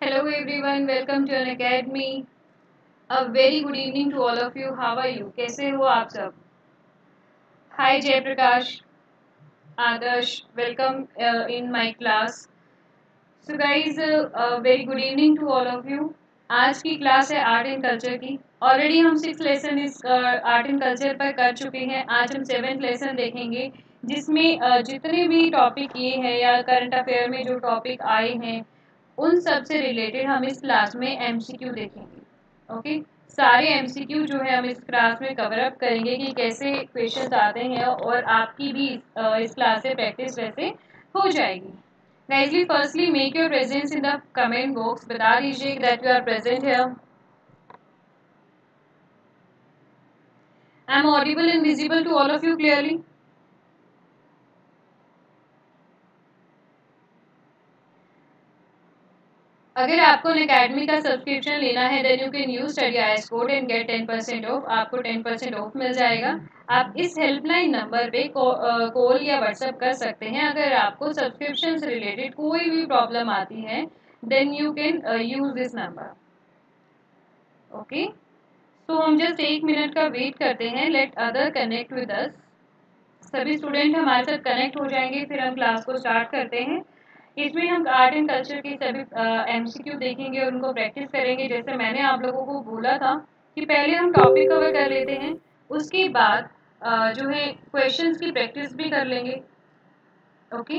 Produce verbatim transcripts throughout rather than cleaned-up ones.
Hello everyone, welcome to an academy. A very good evening to all of you. How are you? कैसे हो आप सब? Hi Jayprakash, Adarsh, welcome uh, in my class. So guys, uh, uh, very good evening to all of you. आज की class है art and culture की. Already हम six lesson इस आर्ट एंड कल्चर पर कर चुके हैं. आज हम सेवेंथ लेसन देखेंगे जिसमें uh, जितने भी टॉपिक ये हैं या करंट अफेयर में जो टॉपिक आए हैं उन सब से रिलेटेड हम इस क्लास में एमसीक्यू देखेंगे. ओके, सारे एमसीक्यू जो है हम इस क्लास में कवर अप करेंगे कि कैसे क्वेश्चंस आते हैं और आपकी भी इस क्लास से प्रैक्टिस वैसे हो जाएगी. गाइजली firstly make your presence in the comment box. बता दीजिए that you are present here. I am audible and visible to all of you clearly. अगर आपको अकेडमी का सब्सक्रिप्शन लेना है then you can use study IS code and get ten percent off. आपको ten percent off मिल जाएगा. आप इस हेल्पलाइन नंबर पे कॉल या व्हाट्सएप कर सकते हैं अगर आपको सब्सक्रिप्शन से रिलेटेड कोई भी प्रॉब्लम आती है. Then you can use this number. Okay, तो हम जस्ट एक मिनट का वेट करते हैं. Let other connect with us. सभी स्टूडेंट हमारे साथ कनेक्ट हो जाएंगे फिर हम क्लास को स्टार्ट करते हैं. इसमें हम आर्ट एंड कल्चर के सभी एमसीक्यू देखेंगे और उनको प्रैक्टिस करेंगे. जैसे मैंने आप लोगों को बोला था कि पहले हम टॉपिक कवर कर लेते हैं, उसके बाद uh, जो है क्वेश्चंस की प्रैक्टिस भी कर लेंगे. Okay,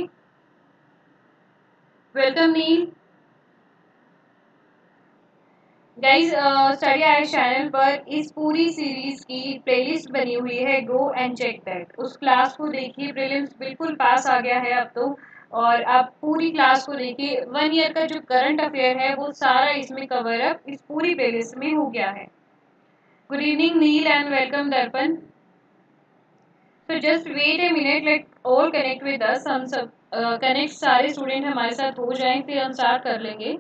welcome Neel. Guys study I channel पर इस पूरी सीरीज की प्लेलिस्ट बनी हुई है. Go and check that. उस क्लास को देखिए. प्रीलिम्स बिल्कुल पास आ गया है अब तो. और आप पूरी क्लास को देखिए. वन ईयर का जो करंट अफेयर है वो सारा इसमें कवर अप इस पूरी प्लेलिस्ट में हो गया है. Good evening Neel and welcome Darpan. So just wait a minute. Let all connect with us. हम सब कनेक्ट uh, सारे स्टूडेंट हमारे साथ हो जाएं फिर हम स्टार्ट कर लेंगे.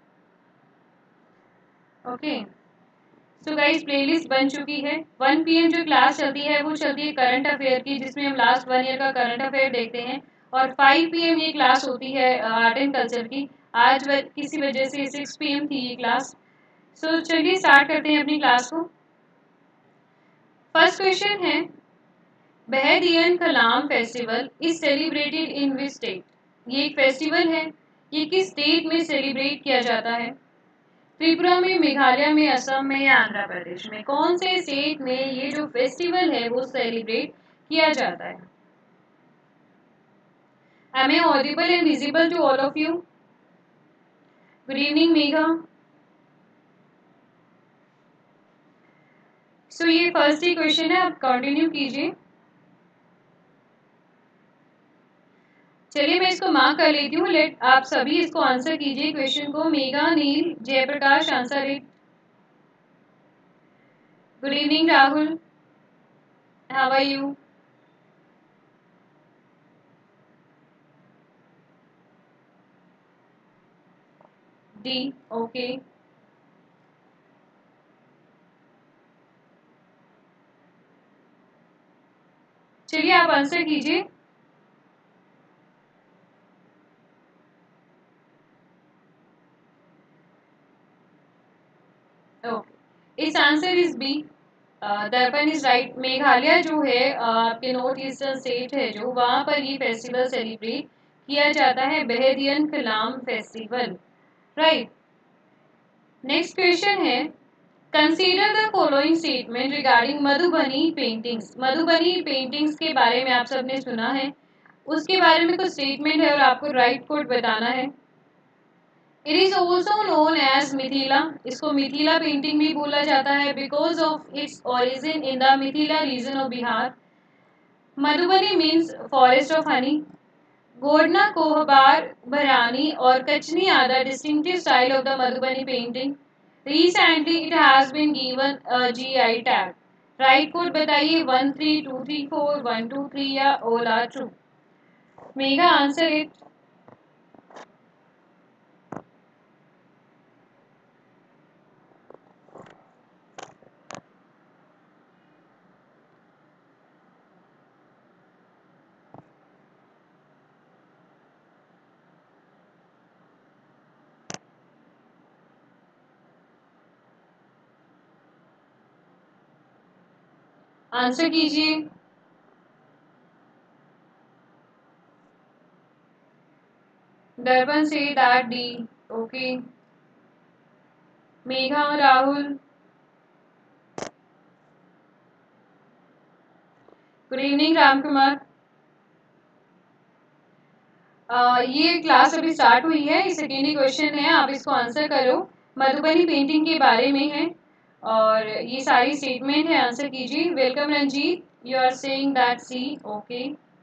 ओके, सो गाइस प्लेलिस्ट बन चुकी है. वन पीएम जो क्लास चलती है वो चलती है करंट अफेयर की जिसमें हम लास्ट वन ईयर का करंट अफेयर देखते हैं. और फाइव पीएम ये क्लास होती है आर्ट एंड कल्चर की. आज व, किसी वजह से सिक्स पीएम थी ये क्लास. सो so, चलिए स्टार्ट करते हैं अपनी क्लास को. फर्स्ट क्वेश्चन है Behdien Khlam festival is celebrated in which state. ये एक फेस्टिवल है. ये किस स्टेट में सेलिब्रेट किया जाता है? त्रिपुरा में, मेघालय में, असम में या आंध्र प्रदेश में? कौन से स्टेट में ये जो फेस्टिवल है वो सेलिब्रेट किया जाता है? Am I audible and visible to all of you? Good evening Megha. So so, ये फर्स्ट ही क्वेश्चन है. आप कंटिन्यू कीजिए. चलिए मैं इसको मार्क कर लेती हूँ. लेट आप सभी इसको आंसर कीजिए क्वेश्चन को. Megha, Neel, Jayprakash, answer it. Good evening Rahul, how are you? D, okay. चलिए आप आंसर कीजिए. ओके, इस answer is B. Darpan is right. Meghalaya जो है आपके नॉर्थ ईस्टर्न स्टेट है जो, वहां पर ये फेस्टिवल सेलिब्रेट किया जाता है. Behdien Khlam festival. Right. Next question है consider the following statement regarding Madhubani paintings. Madhubani paintings के बारे में आप सबने सुना है. उसके बारे में कुछ स्टेटमेंट है और आपको राइट कोड बताना है. It is also known as Mithila. इसको मिथिला पेंटिंग भी बोला जाता है because of its origin in the Mithila region of Bihar. Madhubani means forest of honey. Godna, Kohbar, Bharni और Kachni are the distinctive style of the Madhubani painting. Recently, it has been given a G I tag. Right code बताइए. One three two three four one two three या all are true. Megha answer it. Answer कीजिए। Darpan says that D. Okay, Megha और Rahul, good evening Ram Kumar. Uh, ये class अभी start हुई है, ये secondary question है, आप इसको आंसर करो। मधुबनी पेंटिंग के बारे में है और ये सारी स्टेटमेंट है, आंसर कीजिए। Welcome Ranjit, you are saying that C. Okay,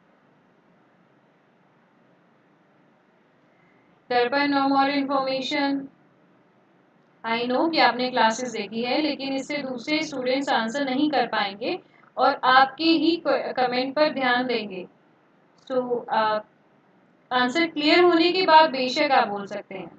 Darpan no more information. I know कि आपने क्लासेस देखी है, लेकिन इससे दूसरे स्टूडेंट्स आंसर नहीं कर पाएंगे और आपके ही कमेंट पर ध्यान देंगे। सो so, आंसर क्लियर होने के बाद बेशक आप बोल सकते हैं।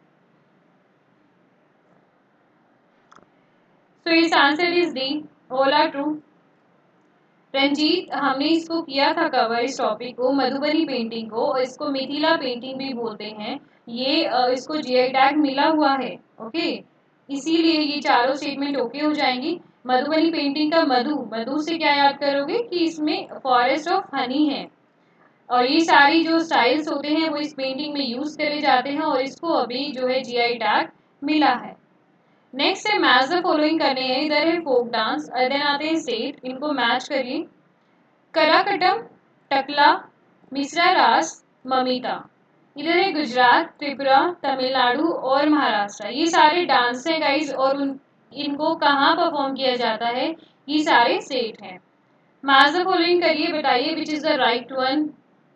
सो इस answer is D, all are true. Ranjit, हमने इसको किया था कवर, इस टॉपिक को, मधुबनी पेंटिंग को, और इसको मिथिला पेंटिंग भी बोलते हैं। ये इसको जीआई टैग मिला हुआ है। ओके, इसीलिए ये चारों स्टेटमेंट ओके हो जाएंगी। मधुबनी पेंटिंग का मधु, मधु से क्या याद करोगे कि इसमें फॉरेस्ट ऑफ हनी है और ये सारी जो स्टाइल्स होते हैं वो इस पेंटिंग में यूज करे जाते हैं और इसको अभी जो है जीआई टैग मिला है। नेक्स्ट है मैच द फॉलोइंग करने हैं। इधर है फोक डांस, देन आते हैं स्टेट, इनको मैच करिए। कराकटम, टकला, मिश्रा रास, ममिता। इधर है गुजरात, त्रिपुरा, तमिलनाडु और महाराष्ट्र। ये सारे डांस हैं गाइज और उन इनको कहाँ परफॉर्म किया जाता है, ये सारे स्टेट हैं। मैच द फॉलोइंग करिए, बताइए which is the right one.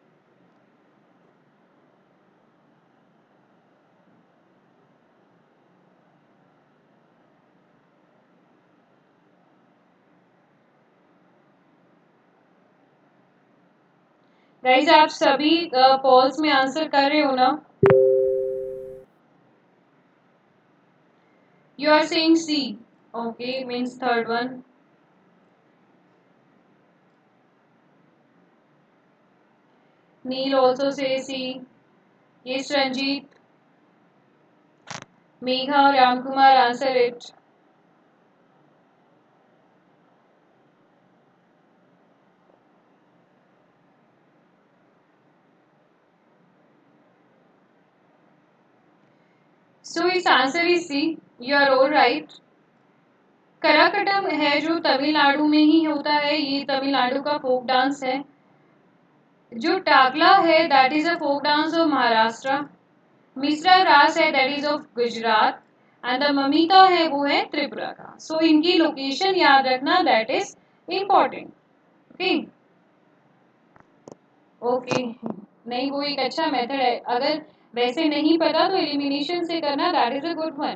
Guys आप सभी पॉल्स में आंसर कर रहे हो ना? You are saying C. Okay, means third one. Neil also say C. Yes Ranjeet, Megha और Ram Kumar answer it. So इस answer is C, you are all right. Karakattam है जो तमिलनाडु में ही होता है, ये तमिलनाडु का फोक डांस है। जो टाकला है that is a folk dance of Maharashtra. Mishra Ras है that is of Gujarat and the ममिता है वो है त्रिपुरा का। सो so, इनकी लोकेशन याद रखना, that is important. Okay okay, नहीं वो एक अच्छा मेथड है, अगर वैसे नहीं पता तो एलिमिनेशन से करना, that is a good one.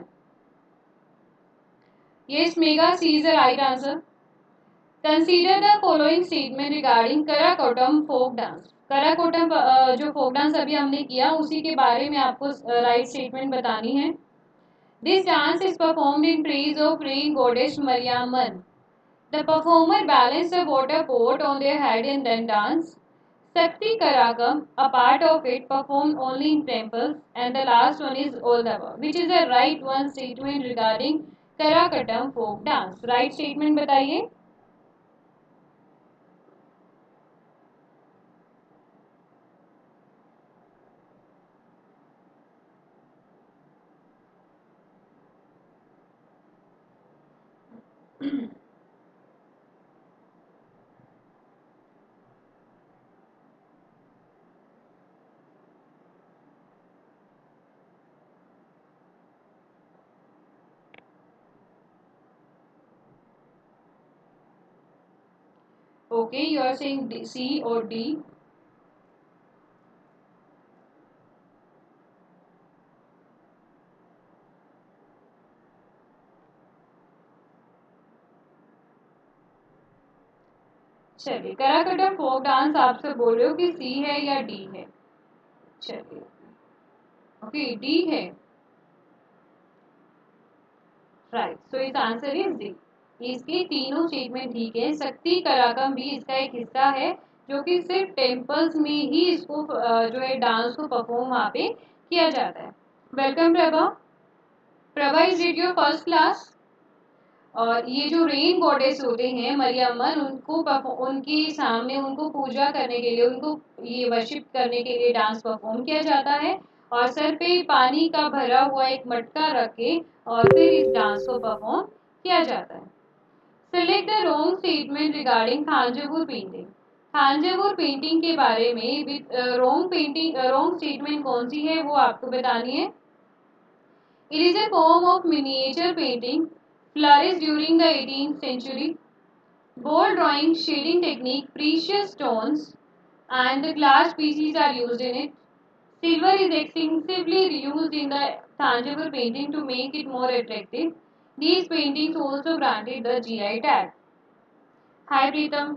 Yes Megha, C is the right answer. Consider the following statement regarding Karakattam folk dance. Karakattam जो फोक डांस अभी हमने किया उसी के बारे में आपको राइट स्टेटमेंट बतानी है। This dance is performed in praise of rain goddess Mariamman. The performer balance the water pot on their head and then dance. Sakti Karakam, a part of it, performed only in temples, and the last one is all the above. Which is the right one statement regarding Karakatam folk dance? Right statement बताइए। Okay, you are saying D, C or D? चलिए, कराकटम folk dance आपसे बोल रहे हो कि सी है या D है? चलिए, ओके डी है, राइट। सो इस आंसर इज डी। इसके तीनों स्टेटमेंट ठीक है। शक्ति कराकम भी इसका एक हिस्सा है जो कि सिर्फ टेम्पल्स में ही इसको जो है डांस को परफॉर्म वहाँ पे किया जाता है। Welcome Prabha. Prabha, is it your first class? और ये जो रेन गॉडेस होते हैं मरियम्मन, उनको उनके सामने उनको पूजा करने के लिए, उनको ये वर्शिप करने के लिए डांस परफॉर्म किया जाता है और सर पे पानी का भरा हुआ एक मटका रख के और फिर इस डांस को परफॉर्म किया जाता है। Select the wrong statement regarding Thanjavur painting. Thanjavur painting के बारे में with wrong painting wrong statement कौन सी है वो आपको बतानी है। It is a form of miniature painting flourished during the eighteenth century. Bold drawing, shading technique, precious stones and the glass pieces are used in it. Silver is extensively used in the Thanjavur painting to make it more attractive. These paintings also granted the G I tag. Hi Pritam.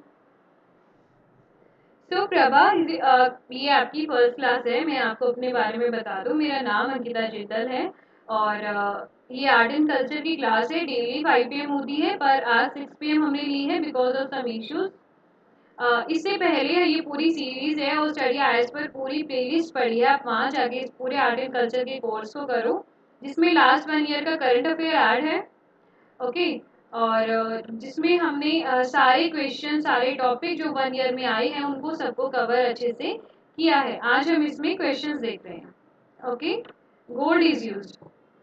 So Prabha, ये आपकी first class है। मैं आपको अपने बारे में बता दूं, मेरा नाम अंकिता जिंदल है और ये आर्ट एंड कल्चर की क्लास है। डेली फाइव पी एम होती है, पर आज सिक्स पी एम हमने ली है बिकॉज ऑफ सम इश्यूज। इससे पहले ये पूरी सीरीज है और स्टडी आईएस पर पूरी प्लेलिस्ट पढ़ी है। आप वहाँ जाके इस पूरे आर्ट एंड कल्चर के कोर्स को करो, जिसमें लास्ट वन ईयर का करंट अफेयर ऐड है। ओके, और जिसमें हमने सारे क्वेश्चन, सारे टॉपिक जो वन ईयर में आए हैं उनको सबको कवर अच्छे से किया है। आज हम इसमें क्वेश्चंस देख रहे हैं। Okay, gold is used.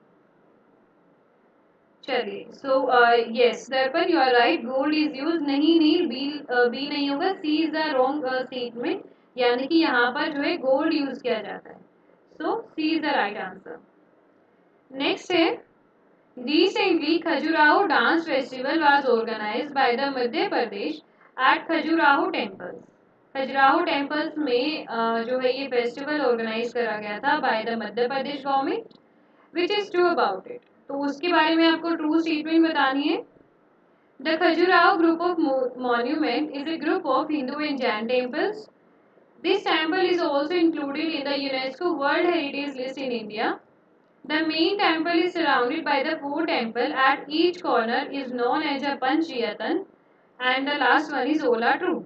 चलिए, so yes Darpan, you are right, gold is use. नहीं नहीं, बी बी नहीं होगा, C is the wrong statement, यानी कि यहाँ पर जो है गोल्ड यूज किया जाता है। So C is the right answer. Next है, recently Khajuraho dance festival was organised by the Madhya Pradesh at Khajuraho temples. Khajuraho temples में uh, जो है ये फेस्टिवल ऑर्गेनाइज करा गया था by the Madhya Pradesh government. Which is true about it, तो उसके बारे में आपको ट्रू स्टेटमेंट बतानी है। The Khajuraho group of monument is a group of Hindu and Jain temples. This temple is also included in the UNESCO World Heritage List in India. The main temple is surrounded by the four temples. At each corner is known as a Panchayatan, and the last one is Ola True.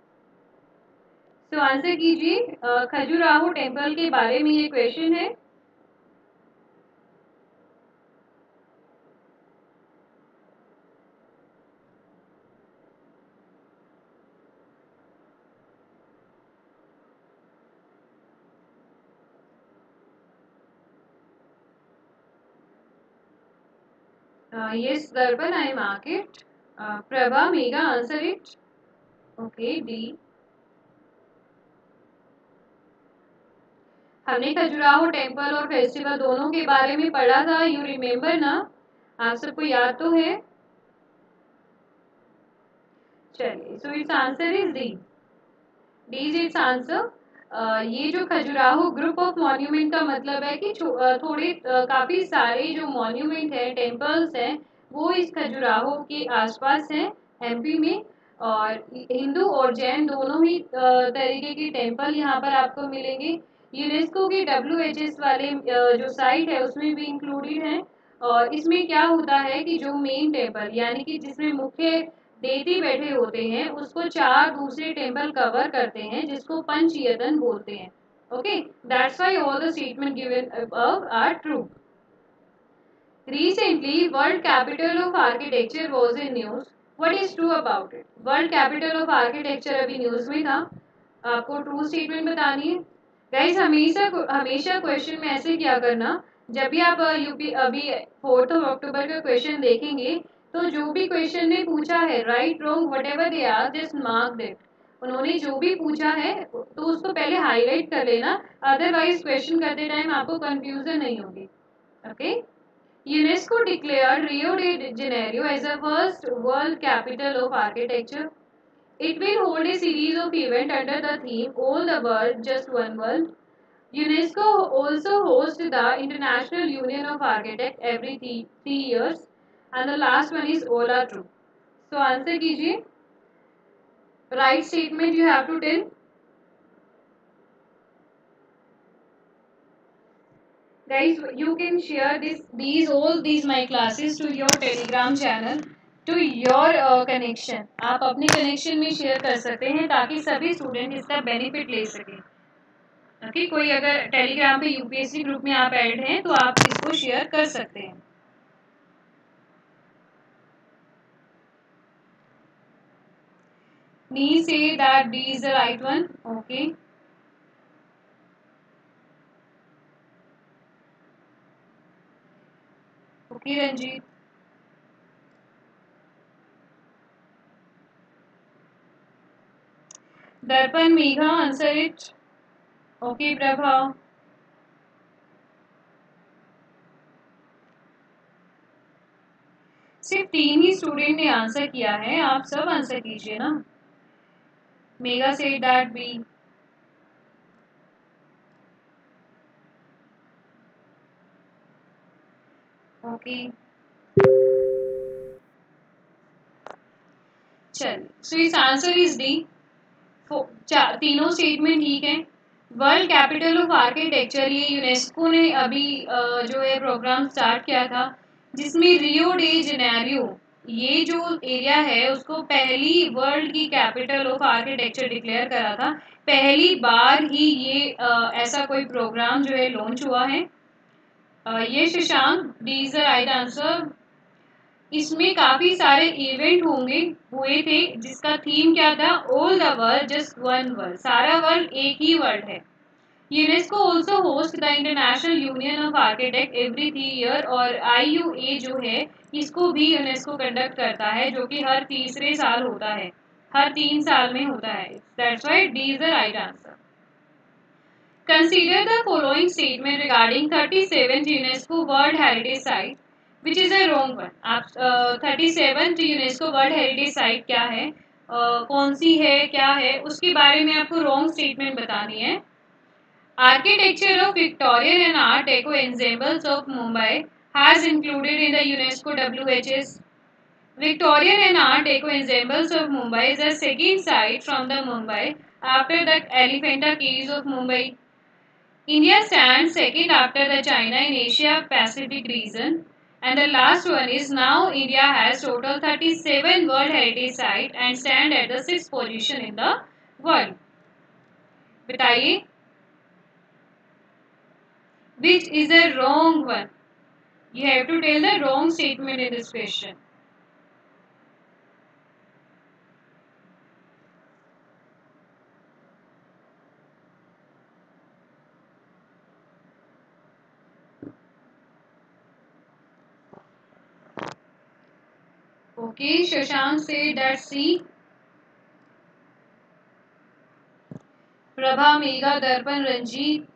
So answer कीजिए, Khajuraho temple के बारे में ये question है। Uh, yes, Darpan, I mark it. Uh, Prabha, Mega, answer it. Okay, D. हमने Khajuraho temple और festival दोनों के बारे में पढ़ा था, यू रिमेम्बर ना? आप सबको याद तो है? चलिए, so it's answer is D. D is its answer. ये जो खजुराहो ग्रुप ऑफ मॉन्यूमेंट का मतलब है कि थोड़े uh, काफी सारे जो मॉन्यूमेंट है, टेम्पल्स हैं, वो इस खजुराहो के आसपास हैं एमपी में। और हिंदू और जैन दोनों ही uh, तरीके के टेम्पल यहाँ पर आपको मिलेंगे। यूनेस्को के डब्ल्यू एच एस वाले uh, जो साइट है उसमें भी इंक्लूडेड है। और इसमें क्या होता है कि जो मेन टेम्पल, यानी कि जिसमें मुख्य देवी बैठे होते हैं, उसको चार दूसरे टेम्पल कवर करते हैं, जिसको पंचयतन बोलते हैं। Okay, that's why all the statement given above are true. Recently world capital of architecture was in news. What is true about it? World capital of architecture अभी न्यूज में था, आपको ट्रू स्टेटमेंट बतानी है। गाइस, हमेशा हमेशा question में ऐसे क्या करना, जब भी आप यूपी अभी फोर्थ ऑफ अक्टूबर का क्वेश्चन देखेंगे, तो जो भी क्वेश्चन ने पूछा है, right wrong whatever they are, just mark that. उन्होंने जो भी पूछा है तो उसको पहले हाईलाइट कर लेना, अदरवाइज क्वेश्चन करते टाइम आपको कंफ्यूजन नहीं होगी। Okay, UNESCO declared Rio de Janeiro as a first world capital of architecture. It will hold a series of events under the theme All the World, Just One World. UNESCO also hosts the International Union of Architects every three, three years. And the last one is Ola True. So answer कीजिए. Right statement you have to tell. Guys, you can share this these all these my classes to your Telegram channel, to your uh, connection. आप अपने connection में share कर सकते हैं ताकि सभी student इसका बेनिफिट ले सकें। ओके okay, कोई अगर टेलीग्राम पे यूपीएससी ग्रुप में आप ऐड हैं तो आप इसको शेयर कर सकते हैं। Nee say that D is the right one. Okay. Okay, Ranjit. Darpan, Megha, answer it. Okay, Prabha. सिर्फ तीन ही स्टूडेंट ने आंसर किया है, आप सब आंसर कीजिए ना. Megha said that B. Okay, चल. सो इस आंसर इज डी. तीनों स्टेटमेंट ठीक है. वर्ल्ड कैपिटल ऑफ आर्किटेक्चर, ये यूनेस्को ने अभी जो है प्रोग्राम स्टार्ट किया था, जिसमें रियो डे जेनेरियो ये जो एरिया है उसको पहली वर्ल्ड की कैपिटल ऑफ आर्किटेक्चर डिक्लेयर करा था. पहली बार ही ये आ, ऐसा कोई प्रोग्राम जो है लॉन्च हुआ है. आ, ये Shashank, D is the right answer. इसमें काफी सारे इवेंट होंगे हुए थे जिसका थीम क्या था, all the world just one world, सारा वर्ल्ड एक ही वर्ल्ड है. UNESCO also host the international union of architect every three year, और आई यू ए जो है इसको भी यूनेस्को कंडक्ट करता है, जो कि हर तीसरे साल होता है, हर तीन साल में होता है. That's why D is the right answer. Consider the following statement regarding thirty-seventh UNESCO World Heritage Site, which is a wrong one. आप thirty-seventh UNESCO World Heritage Site क्या है, uh, कौन सी है, क्या है, उसके बारे में आपको wrong statement बतानी है. Architecture of Victorian and Art Deco ensembles of Mumbai has included in the UNESCO W H S. Victorian and Art Deco ensembles of Mumbai is the second site from the Mumbai after the Elephanta Caves of Mumbai. India stands second after the China in Asia Pacific region, and the last one is now India has total thirty-seven World Heritage Sites and stand at the sixth position in the world. बताइए, which is the wrong one? You have to tell the wrong statement in this question. Okay, Shashank said that C. Prabha, Megha, Darpan, Ranjit.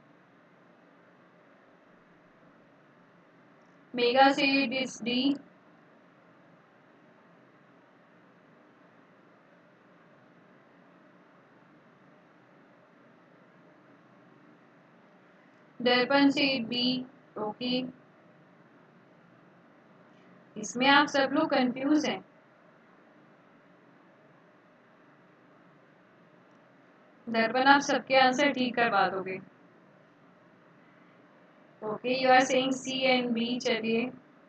Megha said it's D. Darpan said B. Okay. इसमें आप सब लोग confuse हैं. दर्पण, आप सबके answer ठीक करवा दोगे. Okay, you are saying C and B. चलिए,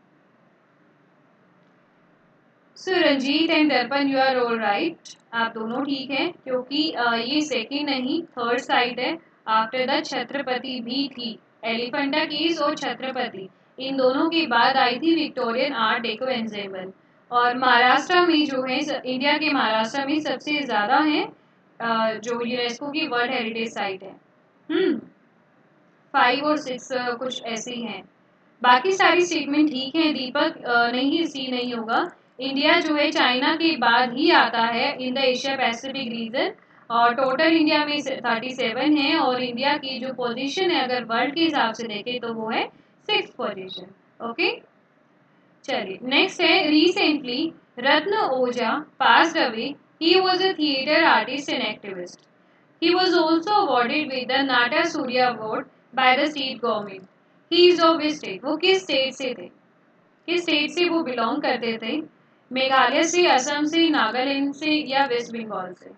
so Ranjit and Darpan, you are all right. आप दोनों ठीक हैं, क्योंकि uh, ये सेकंड नहीं थर्ड साइट है. आफ्टर द छत्रपति भी थी, एलिफेंटा केव्स और छत्रपति, इन दोनों के बाद आई थी विक्टोरियन आर्ट डेको एंसेम्बल. और महाराष्ट्र में जो है, इंडिया के महाराष्ट्र में सबसे ज़्यादा है जो यूनेस्को की वर्ल्ड हेरिटेज साइट है. हम्म फाइव और सिक्स कुछ ऐसे ही हैं. बाकी सारी स्टेटमेंट ठीक है. दीपक, नहीं, सी नहीं होगा. इंडिया जो है चाइना के बाद ही आता है in the Asia Pacific region, और टोटल इंडिया में थर्टी सेवन है, और इंडिया की जो पोजीशन है अगर वर्ल्ड के हिसाब से देखें तो वो है सिक्स पोजीशन. ओके, चलिए नेक्स्ट है. Recently Ratna Ojha passed away. He was a theatre artist and activist. He was also awarded with the Nata Surya Award by the state government. He is of which state? वो किस state से थे, किस state से वो belong करते थे? मेघालय से, असम से, नागालैंड से, या वेस्ट बंगाल से?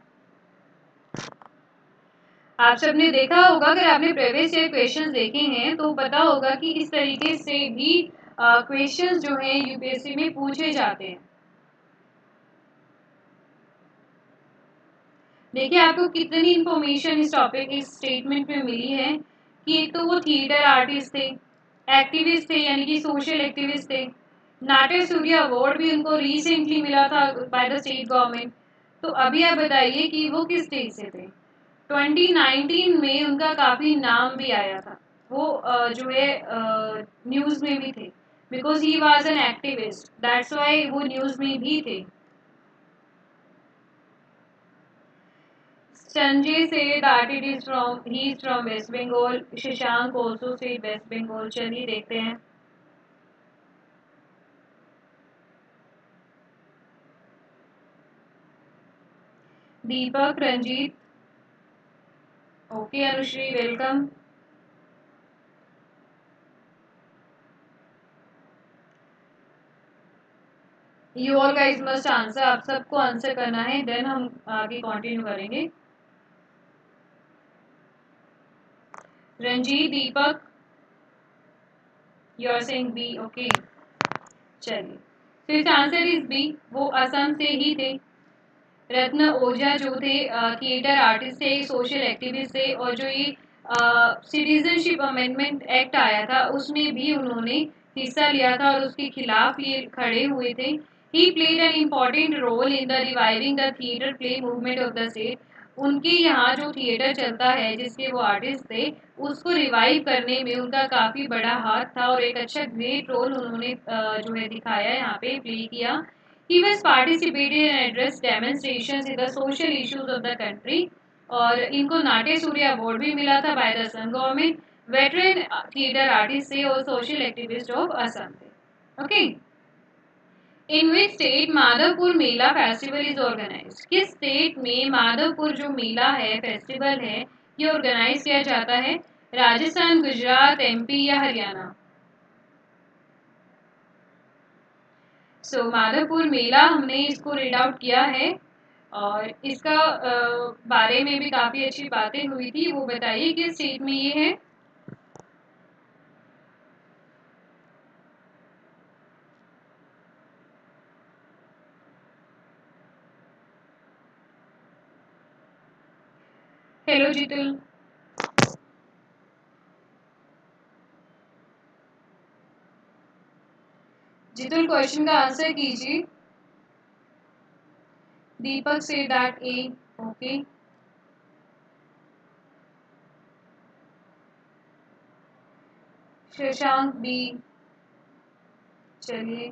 आप सबने देखा होगा, अगर आपने प्रीवियस ईयर क्वेश्चंस देखे हैं तो पता होगा कि इस तरीके से भी क्वेश्चंस जो हैं यूपीएससी में पूछे जाते हैं. देखिए आपको कितनी इंफॉर्मेशन इस टॉपिक, इस स्टेटमेंट में मिली है कि एक तो वो थिएटर आर्टिस्ट थे, एक्टिविस्ट थे, यानी कि सोशल एक्टिविस्ट थे. नाट्य सूर्य अवार्ड भी उनको रिसेंटली मिला था बाय द स्टेट गवर्नमेंट. तो अभी आप बताइए कि वो किस स्टेट से थे। ट्वेंटी नाइनटीन में उनका काफ़ी नाम भी आया था, वो uh, जो है न्यूज़ uh, में भी थे, because he was an activist, that's why वो न्यूज़ में भी थे। Sanjay said that it is from he is from West Bengal, Shashank also said West Bengal. चलिए देखते हैं। Deepak, Ranjit, okay, Anushree welcome. You all guys must answer, आप सबको आंसर करना है, देन हम आगे कंटिन्यू करेंगे। Ranjit, Deepak, you are saying B, okay. चलिए, तो इसका आंसर इज बी, वो असम से ही थे। रत्न ओझा जो थे थिएटर आर्टिस्ट थे, सोशल एक्टिविस्ट थे, और जो ये सिटीजनशिप अमेंडमेंट एक्ट आया था उसमें भी उन्होंने हिस्सा लिया था और उसके खिलाफ ये खड़े हुए थे। He played an important role in the reviving the theatre play movement of the state. उनके यहाँ जो थिएटर चलता है जिसके वो आर्टिस्ट थे, उसको रिवाइव करने में उनका काफ़ी बड़ा हाथ था और एक अच्छा ग्रेट रोल उन्होंने uh, जो है दिखाया, यहाँ पे प्ले किया। He was participated and addressed demonstrations in the social issues of the country, और इनको नाट्य सूर्य अवार्ड भी मिला था by the Assam government. Veteran theatre artist थे और सोशल एक्टिविस्ट ऑफ असम थे। Okay, in which state Madhavpur Mela festival is organize. किस स्टेट में माधवपुर जो मेला है, फेस्टिवल है, ये ऑर्गेनाइज किया जाता है? राजस्थान, गुजरात, एमपी या हरियाणा? सो so, माधवपुर मेला हमने इसको रीड आउट किया है और इसका आ, बारे में भी काफ़ी अच्छी बातें हुई थी। वो बताइए किस स्टेट में ये है? हेलो जितुल, जितुल क्वेश्चन का आंसर कीजिए। Deepak said that A, okay. Shashank B. चलिए,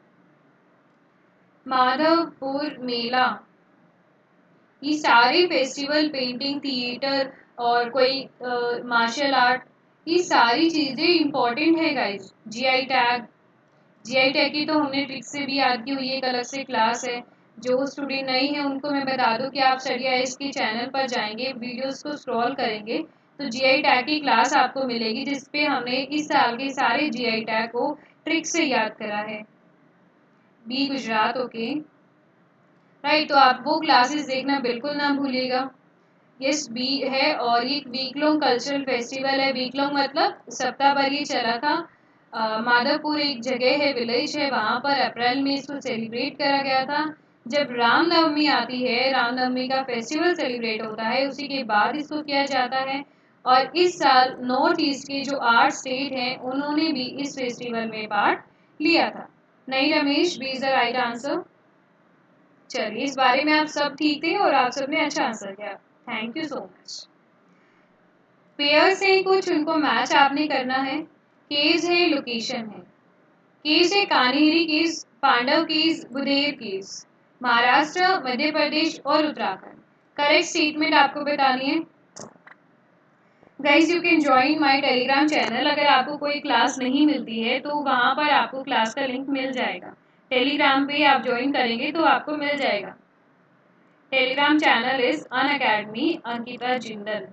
माधवपुर मेला, ये सारे फेस्टिवल, पेंटिंग, थिएटर और कोई मार्शल आर्ट, ये सारी चीज़ें इंपॉर्टेंट है guys. GI tag, GI tag की तो हमने ट्रिक से भी याद की हुई है, एक अलग से क्लास है। जो स्टूडेंट नहीं है उनको मैं बता दूं कि आप स्टडी आईएस के चैनल पर जाएंगे, वीडियोस को स्क्रॉल करेंगे तो जीआई टैग की क्लास आपको मिलेगी, जिसपे हमने इस साल के सारे जीआई टैग को ट्रिक से याद करा है। B Gujarat, okay right. तो आप वो क्लासेस देखना बिल्कुल ना भूलिएगा। यस, बी है, और ये वीक लॉन्ग कल्चरल फेस्टिवल है। वीक लॉन्ग मतलब सप्ताह भर ये चला था। uh, माधवपुर एक जगह है, विलेज है, वहाँ पर अप्रैल में इसको सेलिब्रेट करा गया था। जब रामनवमी आती है, रामनवमी का फेस्टिवल सेलिब्रेट होता है, उसी के बाद इसको किया जाता है। और इस साल नॉर्थ ईस्ट के जो आठ स्टेट हैं उन्होंने भी इस फेस्टिवल में पार्ट लिया था। नहीं Ramesh, B is the right answer. चलिए, इस बारे में आप सब ठीक थे और आप सबने अच्छा आंसर किया, thank you so much. Pair से कुछ उनको मैच आपने करना है। केस है, लोकेशन है। केस है कान्हेरी केस, पांडव केस, बुदेव केस, महाराष्ट्र, मध्य प्रदेश और उत्तराखंड। करेक्ट स्टेटमेंट आपको बतानी है। Guys, you can join my Telegram channel. अगर आपको कोई क्लास नहीं मिलती है तो वहाँ पर आपको क्लास का लिंक मिल जाएगा। टेलीग्राम पे आप ज्वाइन करेंगे तो आपको मिल जाएगा। Telegram channel is Unacademy Ankita Jindal,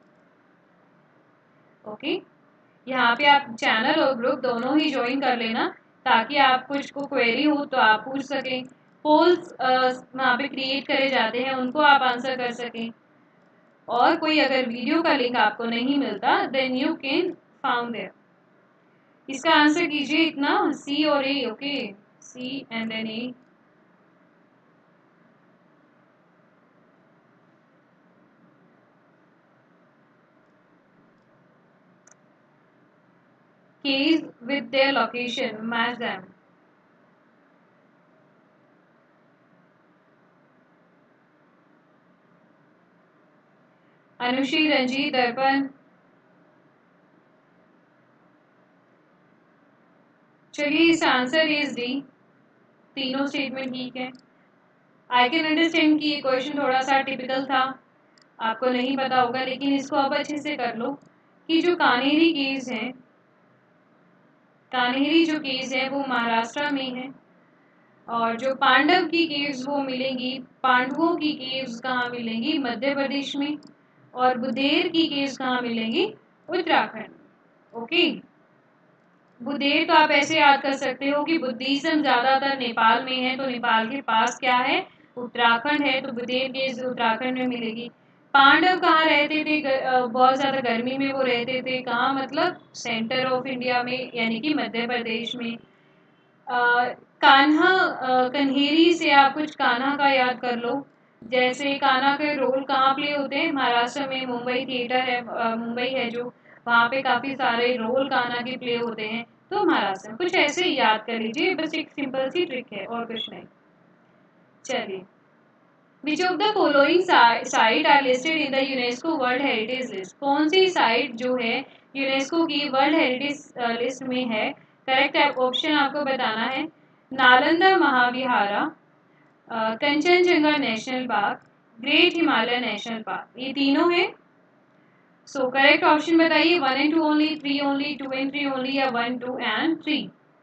okay. यहाँ पे आप चैनल और ग्रुप दोनों ही ज्वाइन कर लेना, ताकि आप कुछ को क्वेरी हो तो आप पूछ सकें। पोल्स वहाँ पे क्रिएट करे जाते हैं, उनको आप आंसर कर सकें। और कोई अगर वीडियो का लिंक आपको नहीं मिलता, then you can found there. इसका आंसर कीजिए इतना, सी और A, okay, C and then A. Keys with their location, match them. Anushree, Ranjit, Darpan. चलिए, इस आंसर इज डी, तीनों स्टेटमेंट ठीक है। आई कैन अंडरस्टैंड कि ये क्वेश्चन थोड़ा सा टिपिकल था, आपको नहीं पता होगा, लेकिन इसको आप अच्छे से कर लो कि जो कान्हेरी केव्स हैं, कान्हेरी जो केव्स है वो महाराष्ट्र में है, और जो पांडव की केव्स वो मिलेंगी, पांडवों की केव्स कहाँ मिलेंगी, मध्य प्रदेश में, और बुदेर की केव्स कहाँ मिलेंगी, उत्तराखंड। ओके, बुदेर तो आप ऐसे याद कर सकते हो कि बुद्धिज्म ज्यादातर नेपाल में है, तो नेपाल के पास क्या है, उत्तराखंड है, तो बुदेर केव्स उत्तराखंड में मिलेगी। पांडव कहाँ रहते थे, बहुत ज्यादा गर्मी में वो रहते थे, कहाँ मतलब सेंटर ऑफ इंडिया में, यानी कि मध्य प्रदेश में। आ, कान्हा, कन्हेरी से आप कुछ कान्हा का याद कर लो, जैसे कान्हा के रोल कहाँ प्ले होते हैं, महाराष्ट्र में मुंबई थिएटर है, मुंबई है जो, वहाँ पे काफी सारे रोल कान्हा के प्ले होते हैं, तो महाराष्ट्र कुछ ऐसे ही याद कर लीजिए, बस एक सिंपल सी ट्रिक है और कुछ नहीं। चलिए, Which of the following site are listed in the UNESCO World Heritage List? कौन सी साइट जो है यूनेस्को की वर्ल्ड हेरिटेज लिस्ट में है? करेक्ट ऑप्शन आपको बताना है, Nalanda Mahavihara, Kanchenjunga national park, great Himalaya national park, ये तीनों है। सो करेक्ट ऑप्शन बताइए, one and two only, three only, two and three only, या one two and three.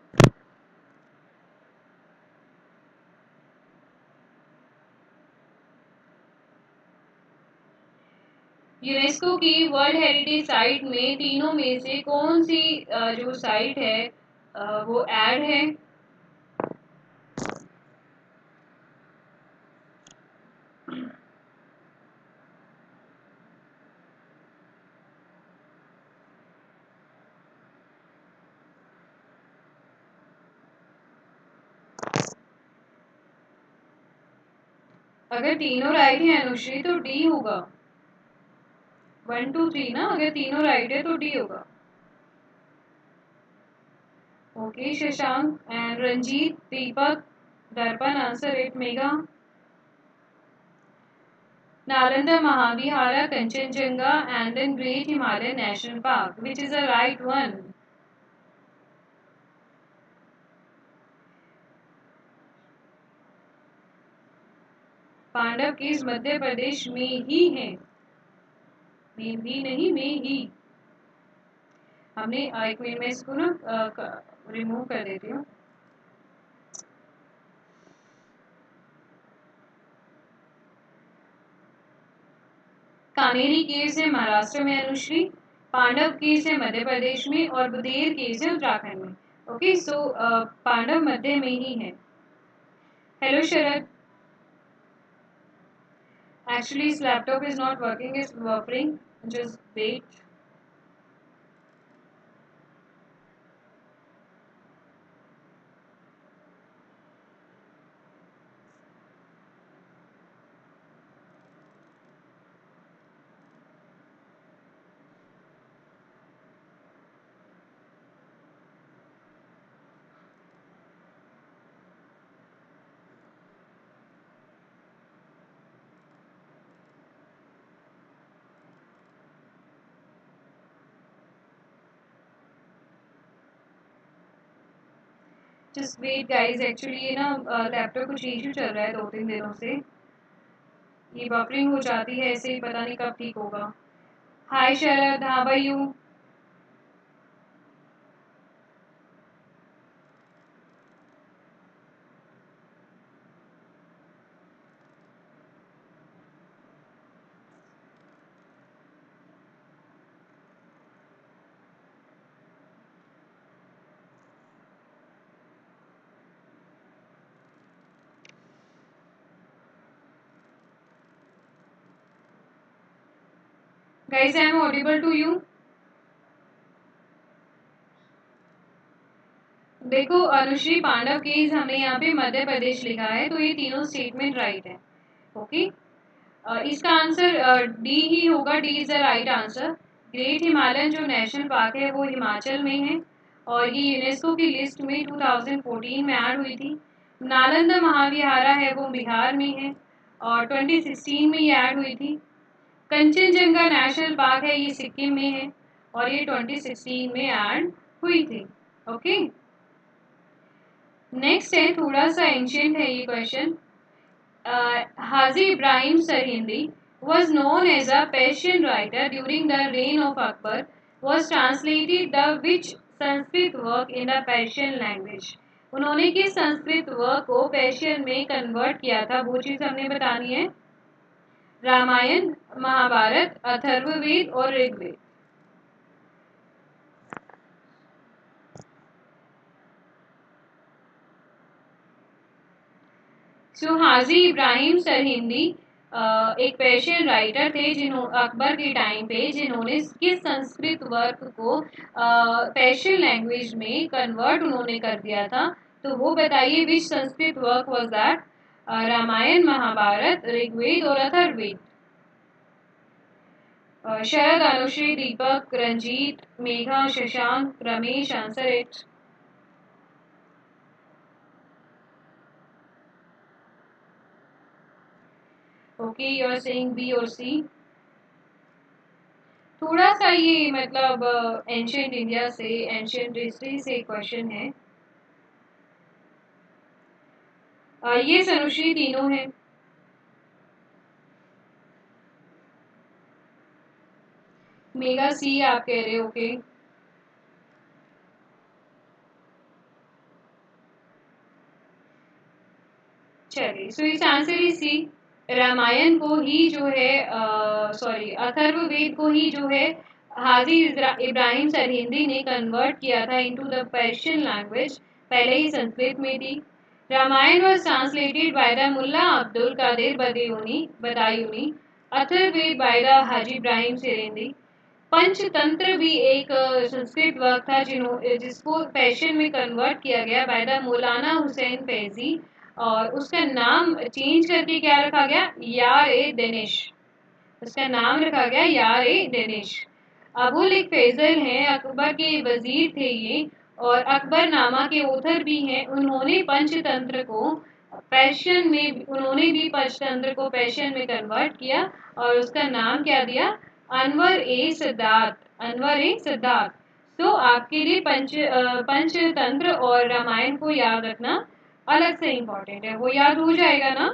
UNESCO की वर्ल्ड हेरिटेज साइट में तीनों में से कौन सी जो साइट है वो ऐड है? अगर तीनों राइट है अनुश्री तो डी होगा, वन टू थ्री ना, अगर तीनों राइट है तो डी होगा। Okay, Shashank and Ranjit, Deepak, Darpan, answer it Megha. Nalanda Mahavihara, Kanchenjunga and then great Himalaya national park, which is the right one? Pandav caves Madhya Pradesh में ही है, में भी नहीं, में ही। हमने एक मिनट में इसको ना रिमूव कर देती हूँ। कान्हेरी केव्स है महाराष्ट्र में अनुश्री, पांडव केव्स है मध्य प्रदेश में, और बुदेर केव्स है उत्तराखंड में। ओके, सो पांडव मध्य में ही है। हेलो शरद, एक्चुअली इस laptop is not working, is buffering, just wait. Just wait guys, actually ये ना लैपटॉप कुछ इशू चल रहा है दो तीन दिनों से, ये बफरिंग हो जाती है ऐसे ही, पता नहीं कब ठीक होगा। हाय शरद, हाँ भाई you. Guys, I am audible to you? देखो अनुश्री, पांडव केस हमने यहाँ पे मध्य प्रदेश लिखा है, तो ये तीनों स्टेटमेंट राइट है। ओके, इसका आंसर डी ही होगा, D is the right answer. Great Himalayan जो नेशनल पार्क है वो हिमाचल में है, और ये यूनेस्को की लिस्ट में टू थाउजेंड फोर्टीन में ऐड हुई थी। नालंदा महाविहारा है वो बिहार में है, और ट्वेंटी सिक्सटीन में ये ऐड हुई थी। कंचनजंगा नेशनल पार्क है, ये सिक्किम में है और ये ट्वेंटी सिक्सटीन में ऐड हुई थी। ओके, नेक्स्ट है, थोड़ा सा एंशियंट है ये question. Haji Ibrahim Sarhindi was known as a Persian writer during the reign of Akbar, was translated the which Sanskrit work in the Persian language. उन्होंने किस संस्कृत वर्क को पर्शियन में कन्वर्ट किया था, वो चीज हमने बतानी है। रामायण, महाभारत, अथर्ववेद और ऋग्वेद। सो हाजी इब्राहिम सरहिंदी एक पर्शियन राइटर थे जिन्हों अकबर के टाइम पे जिन्होंने किस संस्कृत वर्क को पर्शियन लैंग्वेज में कन्वर्ट उन्होंने कर दिया था, तो वो बताइए which Sanskrit work was that. Ramayana, Mahabharata, Rigveda और Atharvaveda. Sharad, Anushree, Deepak, Ranjit, Megha, Shashank, Ramesh, answer it. Okay, you are saying B और सी। थोड़ा सा ये मतलब एंशियंट इंडिया से, एंशियंट हिस्ट्री से क्वेश्चन है। uh, ये सनुश्री तीनों है। मेगा सी आप कह रहे हो, ओके। चलिए, सो इस आंसर इज सी। रामायण को ही जो है, सॉरी अथर्ववेद को ही जो है हाजी इब्राहिम सरहिंदी ने कन्वर्ट किया था इनटू द पर्शियन लैंग्वेज, पहले ही संस्कृत में थी। Ramayana was translated by the Mulla Abdul Qadir Badayuni Badayuni Atharvaveda by the Haji Ibrahim Sarhindi. Panchatantra भी एक संस्कृत वर्क था जिन्हों जिसको पर्शियन में कन्वर्ट किया गया बाय द मौलाना हुसैन फैजी, और उसका नाम चेंज करके क्या रखा गया, यार ए दानिश। उसका नाम रखा गया यार ए दानिश। अबुल एक फैजल हैं, अकबर के वजीर थे ये, और अकबर नामा के ऑथर भी हैं। उन्होंने पंचतंत्र को पर्शियन में उन्होंने भी पंचतंत्र को पर्शियन में कन्वर्ट किया और उसका नाम क्या दिया, अनवर ए सिद्धार्थ। अनवर ए सिद्धार्थ। तो आपके लिए पंच पंचतंत्र और रामायण को याद रखना अलग से इंपॉर्टेंट है, वो याद हो जाएगा ना।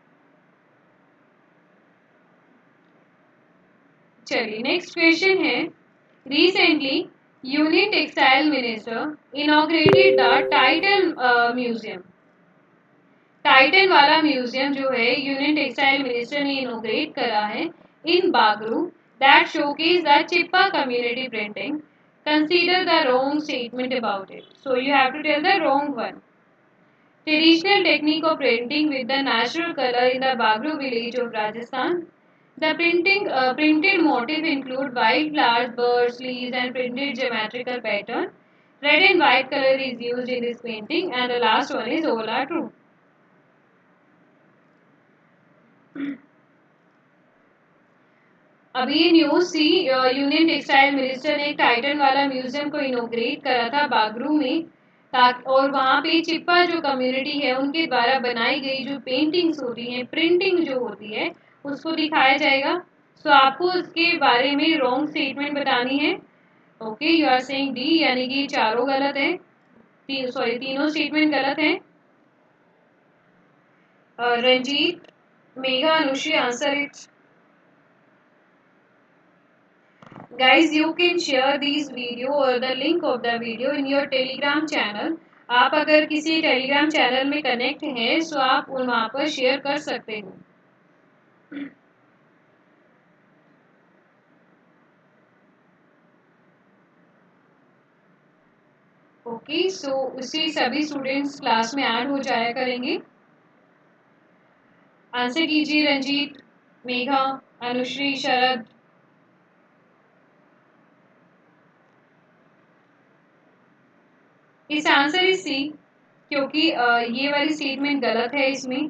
चलिए, नेक्स्ट क्वेश्चन है। Recently union textile minister inaugurated the Titan museum. Titan वाला म्यूजियम जो है यूनियन टेक्सटाइल मिनिस्टर ने इनॉग्रेट करा है in Bagru, that showcase the Chhipa community printing. Consider the wrong statement about it, so you have to tell the wrong one. Traditional technique of printing with the natural color in the Bagru village of Rajasthan. The printing uh, printed motif include white flowers, birds, leaves, and printed geometrical pattern. Red and white color is used in this painting, and the last one is all are true. अभी ये news थी, union textile minister ने एक Titan वाला museum को इनोग्रेट करा था बागरू में, और वहाँ पे चिप्पा जो कम्युनिटी है उनके द्वारा बनाई गई जो पेंटिंग्स होती हैं, प्रिंटिंग जो होती है, उसको दिखाया जाएगा। सो so, आपको उसके बारे में रॉन्ग स्टेटमेंट बतानी है। Okay, you are saying D, यानी कि चारों गलत है, ती, सॉरी तीनों स्टेटमेंट गलत है। Ranjit, Megha, Anushree, answer it. Guys, you can share this video or the link of the video in your telegram channel. आप अगर किसी टेलीग्राम चैनल में कनेक्ट हैं तो आप वहाँ पर शेयर कर सकते हो। ओके, सो उसी सभी स्टूडेंट्स क्लास में ऐड हो जाया करेंगे। आंसर कीजिए रंजीत, मेघा, अनुश्री, शरद। इस आंसर इज सी, क्योंकि ये वाली स्टेटमेंट गलत है इसमें।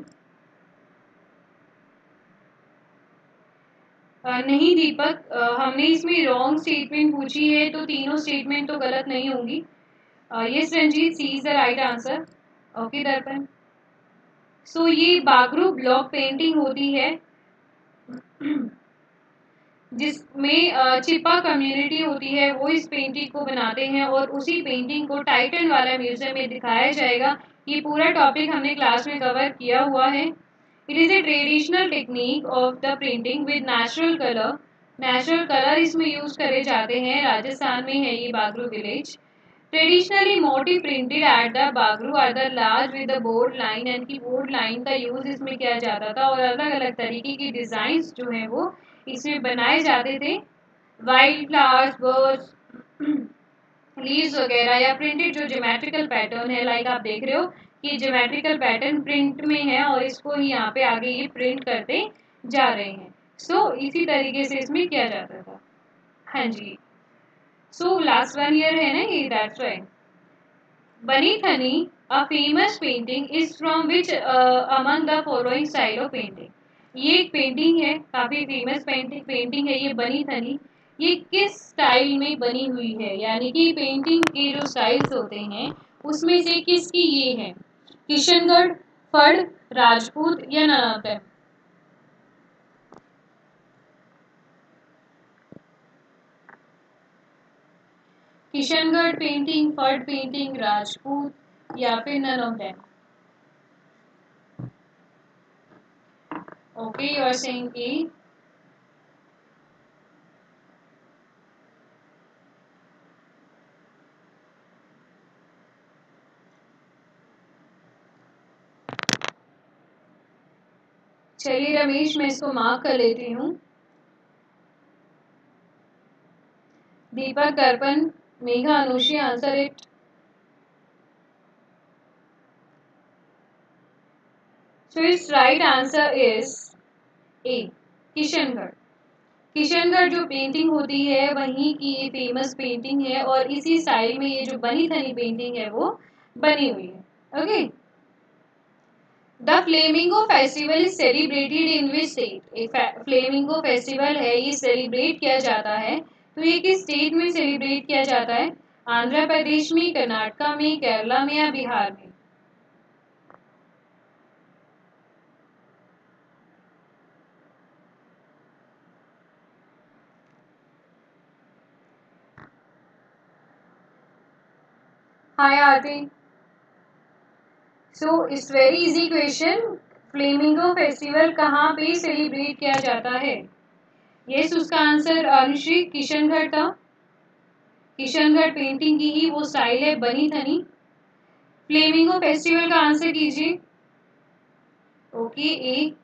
नहीं दीपक, हमने इसमें रॉन्ग स्टेटमेंट पूछी है तो तीनों स्टेटमेंट तो गलत नहीं होंगी। Yes Ranjit, C is the right answer. Okay Darpan, so ये बागरू ब्लॉक पेंटिंग होती है जिसमें चिपा कम्युनिटी होती है वो इस पेंटिंग को बनाते हैं और उसी पेंटिंग को टाइटन वाला म्यूजियम में दिखाया जाएगा। ये पूरा टॉपिक हमने क्लास में कवर किया हुआ है। It is a traditional technique of the printing with natural colour. Natural colour इसमें यूज करे जाते हैं। राजस्थान में है ये Bagru village. Traditionally motif printed at the Bagru are the large with the board line, यानी कि बोर्ड लाइन का यूज इसमें किया जाता था और अलग अलग तरीके की डिजाइन जो है वो इसमें बनाए जाते थे। वाइल्ड फ्लावर्स, बर्ड्स, लीव्स वगैरह या प्रिंटेड जो ज्योमेट्रिकल पैटर्न है, लाइक आप देख रहे हो कि ज्योमेट्रिकल पैटर्न प्रिंट में है और इसको ही यहाँ पे आगे ये प्रिंट करते जा रहे हैं। सो so, इसी तरीके से इसमें किया जाता था। हाँ जी, सो लास्ट वन ईयर है ना ये, that's why. Bani Thani a famous painting is from which among the following style of painting. ये एक पेंटिंग है, काफी फेमस पेंटिंग पेंटिंग है ये बनी थनी। ये किस स्टाइल में बनी हुई है, यानी कि पेंटिंग के जो स्टाइल्स होते हैं उसमें से किसकी ये है? किशनगढ़, फड़, राजपूत या none of them? Kishangarh painting, Phad painting, Rajput या फिर none of them? Okay, you are saying A. चलिए रमेश, मैं इसको मार्क कर लेती हूँ। Deepak, Darpan, Megha, Anushree, answer it. So it's right answer is A, Kishangarh. Kishangarh जो पेंटिंग होती है वहीं की ये फेमस पेंटिंग है और इसी स्टाइल में ये जो बनी थनी पेंटिंग है वो बनी हुई है। Okay, the flamingo festival is celebrated in which state? एक फ्लेमिंगो फेस्टिवल है, ये सेलिब्रेट किया जाता है, तो ये किस स्टेट में सेलिब्रेट किया जाता है? आंध्र प्रदेश में, कर्नाटका में, केरला में या बिहार में? Hi Aarti. So it's very easy question. Flamingo festival कहाँ पे सेलिब्रेट किया जाता है? यस, उसका आंसर अनुश्री किशनगढ़ था। किशनगढ़ पेंटिंग की ही वो स्टाइल है बनी थनी। फ्लेमिंगो फेस्टिवल का आंसर कीजिए। Okay, A.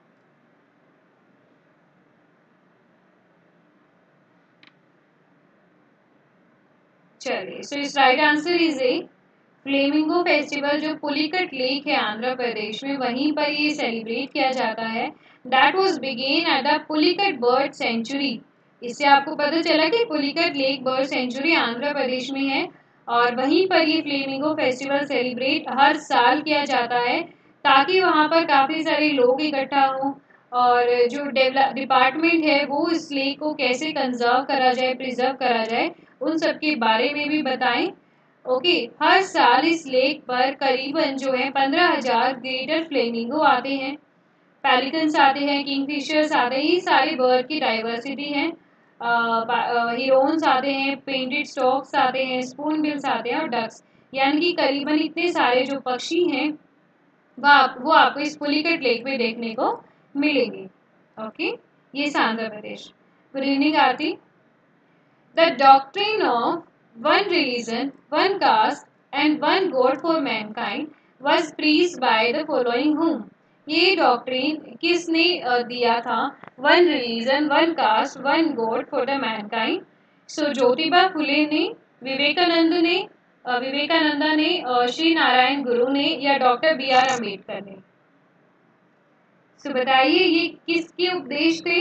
चलिए, सो इस right answer is A. Flamingo festival जो पुलिकट लेक है आंध्र प्रदेश में, वहीं पर ये सेलिब्रेट किया जाता है। That was began at the Pulicat bird sanctuary. इससे आपको पता चला कि Pulicat lake bird sanctuary Andhra Pradesh में है और वहीं पर ये फ्लेमिंगो फेस्टिवल सेलिब्रेट हर साल किया जाता है, ताकि वहाँ पर काफ़ी सारे लोग इकट्ठा हों और जो डेवलप डिपार्टमेंट है वो इस लेक को कैसे कंजर्व करा जाए, प्रिजर्व करा जाए, उन सब के बारे में भी बताएं। ओके, हर साल इस लेक पर करीबन जो है पंद्रह हजार ग्रेटर फ्लेमिंगो आते हैं, पेलिकन्स आते हैं, किंगफिशर्स आते हैं, ये सारे बर्ड की डाइवर्सिटी है। हिरोन्स आते हैं, पेंटेड स्टॉक्स आते हैं, स्पून बिल्स आते हैं और डक्स, यानी कि करीबन इतने सारे जो पक्षी हैं वह आप, वो आपको इस पुलिकट लेक में देखने को मिलेंगे। ओके, ये Andhra Pradesh. Good evening Aarti. The doctrine of one religion, one caste and one God for mankind was preached by the following whom? ये डॉक्ट्रिन किसने दिया था? One religion, one caste, one god for the mankind. So Jyotiba Phule ने, विवेकानंद ने, विवेकानंदा ने, श्री नारायण गुरु ने या doctor B R Ambedkar ने? सो बताइए ये किसके उपदेश थे?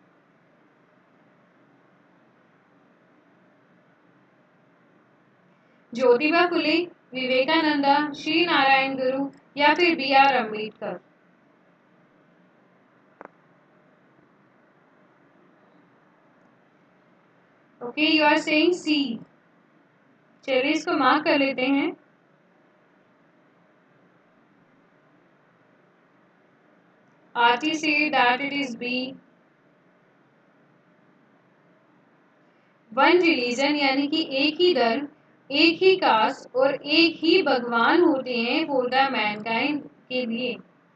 ज्योतिबा फुले, विवेकानंदा, श्री नारायण गुरु या फिर B R Ambedkar? Okay, you are saying C. चलिए इसको मार्क कर लेते हैं। Aarti said that it is B. One religion यानी कि एक ही धर्म, एक ही कास्ट और एक ही भगवान होते हैं फॉर द मैनकाइंड के लिए।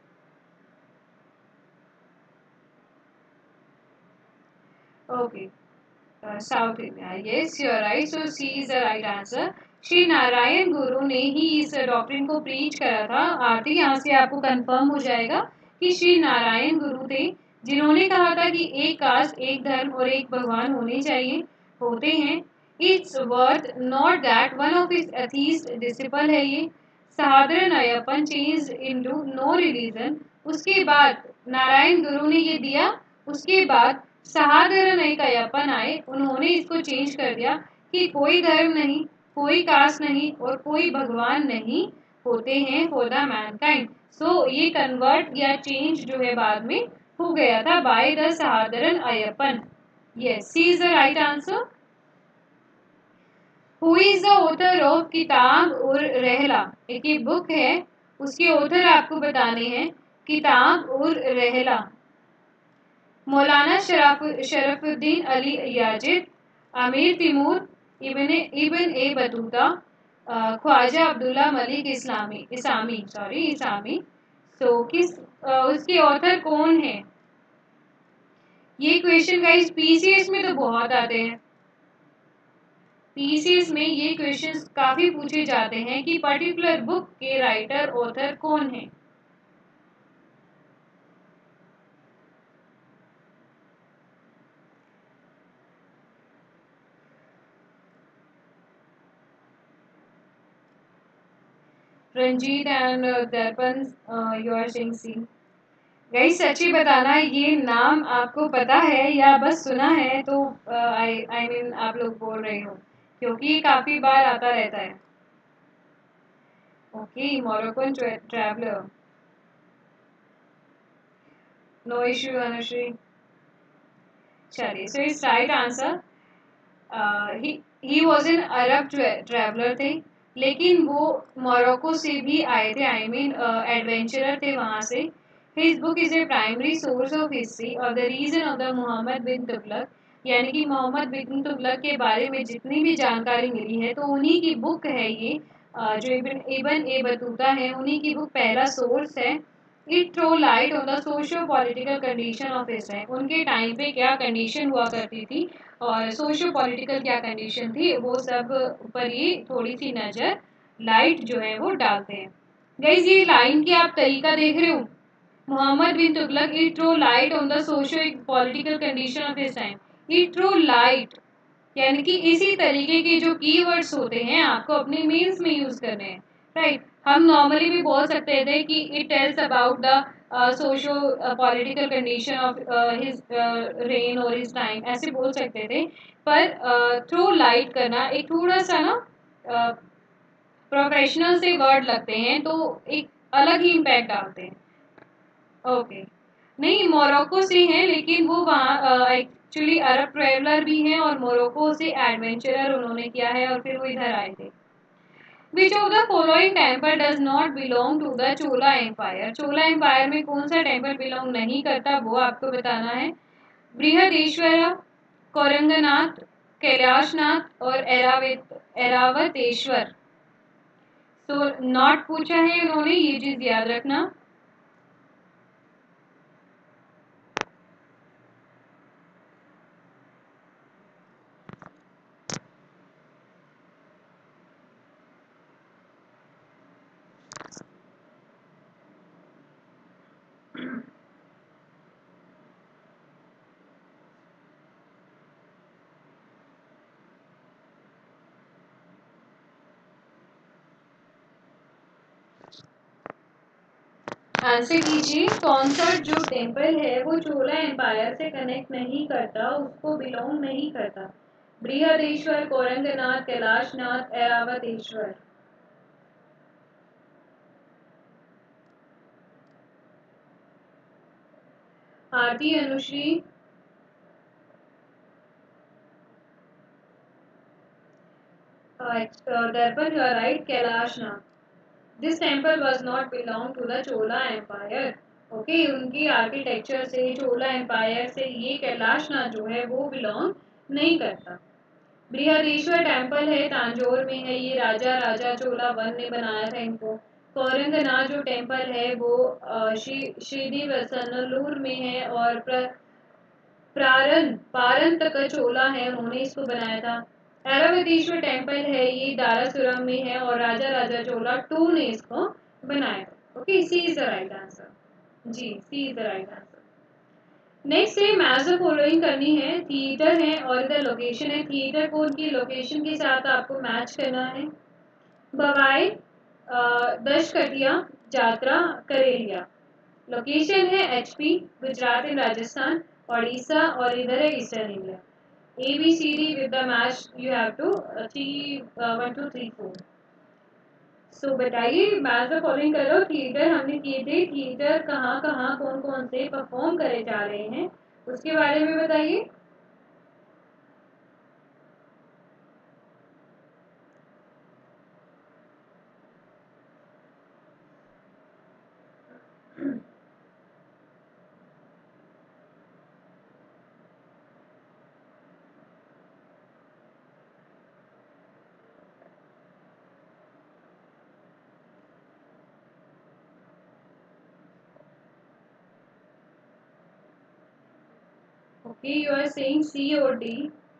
Okay, South India, yes you are right, so C is the right answer. Shri Narayana Guru ने ही इस डॉक्ट्रिन को प्रीच करा था। आरती यहाँ से आपको कंफर्म हो जाएगा कि श्री नारायण गुरु थे जिन्होंने कहा था कि एक कास्ट, एक धर्म और एक भगवान होने चाहिए, होते हैं। It's worth not that one of his atheist disciple है ये Sahodaran Ayyappan change into no religion. उसके बाद नारायण गुरु ने ये दिया, उसके बाद साधारण एक अयप्पन आए, उन्होंने इसको चेंज कर दिया कि कोई धर्म नहीं, कोई कास्ट नहीं और कोई भगवान नहीं होते हैं फॉर द मैनकाइंड। सो ये कन्वर्ट या चेंज जो है बाद में हो गया था by the Sahodaran Ayyappan. Yes, C is the right answer. Who is the author of किताब उर रहला? एक ये बुक है, उसके ऑथर आपको बताने हैं। किताब उर रहला, मौलाना Shroff Sharfuddin Ali Yazdi, Amir Timur, Ibn Ibn ए Battuta, Khwaja Abdullah Malik Islami Isami sorry Isami. So किस आ, उसके ऑथर कौन है? ये क्वेश्चन गाइस पीसीएस में तो बहुत आते हैं। पीसीएस में ये क्वेश्चंस काफी पूछे जाते हैं कि पर्टिकुलर बुक के राइटर ऑथर कौन है। Ranjit and Darpan, you are saying C. Guys सच्ची बताना, ये नाम आपको पता है या बस सुना है? तो आई आई मीन आप लोग बोल रहे हो क्योंकि ये काफी बार आता रहता है। Okay, Moroccan traveller, no issue Anushri. चलिए, so it's right answer. He was an Arab traveller थे, लेकिन वो मोरक्को से भी आए थे, आई मीन एडवेंचरर थे वहाँ से। His book is a primary source of history और the reason of the Mohammad bin Tughlaq, यानी कि मोहम्मद बिन तुगलक के बारे में जितनी भी जानकारी मिली है तो उन्हीं की बुक है ये। uh, जो इबन इबन ए बतूता है, उन्हीं की बुक पहला सोर्स है। It throw light on the socio political condition of इस टाइम, उनके टाइम पे क्या कंडीशन हुआ करती थी और सोशियो पॉलिटिकल क्या कंडीशन थी, वो सब पर ये थोड़ी सी नज़र लाइट जो है वो डालते हैं। गाइस ये लाइन की आप तरीका देख रहे हो, Mohammad bin Tughlaq it throw light on the socio political condition of his time. It throw light यानी कि इसी तरीके के जो कीवर्ड्स होते हैं आपको अपने मेंस में यूज करने हैं, राइट। हम नॉर्मली भी बोल सकते थे कि it tells about the socio political condition of his reign और हिज टाइम, ऐसे बोल सकते थे। पर थ्रो uh, लाइट करना एक थोड़ा सा ना प्रोफेशनल uh, से वर्ड लगते हैं, तो एक अलग ही इम्पैक्ट डालते हैं। Okay okay. नहीं, मोरक्को से हैं, लेकिन वो वहाँ एक्चुअली अरब ट्रेवलर भी हैं और मोरक्को से एडवेंचरर उन्होंने किया है और फिर वो इधर आए थे। Which of the following temple does not belong to the Chola empire? Chola empire में कौन सा टेम्पल बिलोंग नहीं करता, वो आपको बताना है। बृहदेश्वर, कोरंगनाथ, कैलाशनाथ और एरावत एरावतेश्वर। तो नॉट पूछा है उन्होंने, ये चीज याद रखना। आंसर कीजिए, कौन सा जो टेम्पल है वो चोला एम्पायर से कनेक्ट नहीं करता, उसको बिलोंग नहीं करता? Brihadeshwara, कोरंगनाथ, Kailashnath, Airavatesvara. Aarti, Anushri, Darpan, you are right, Kailashnath. This temple was not belong to the Chola empire. Okay, उनकी आर्किटेक्चर से, चोला एम्पायर से ये कैलाशनाथ जो है वो बिलोंग नहीं करता। बृहदेश्वर टेम्पल है तांजोर में है, ये राजा राजा चोला वन ने बनाया था इनको। कोरंगना जो टेम्पल है वो श्री श्रीनिवासनल्लूर में है, और प्र, प्रारन पारन तक चोला है, उन्होंने इसको बनाया था। ऐरावतेश्वर टेम्पल है ये दारासुरम में है, और राजा राजा चोला टू ने इसको बनाया था। Okay, C is the right answer. जी, C is the right answer. Next है मैच द फॉलोइंग करनी है। थिएटर है और द लोकेशन है। थिएटर को उनकी लोकेशन के साथ आपको मैच करना है। भवाई, दशकटिया, जात्रा, करेलिया। लोकेशन है एचपी, गुजरात एंड राजस्थान, ओडिशा, और इधर है eastern India. A B C D with the match you have to three one two three four. So बताइए, मैच द फॉलोइंग करो। थिएटर हमने किए थे, थिएटर कहाँ कहाँ कौन कौन से परफॉर्म करे जा रहे हैं उसके बारे में बताइए। Okay, you are saying C और डी।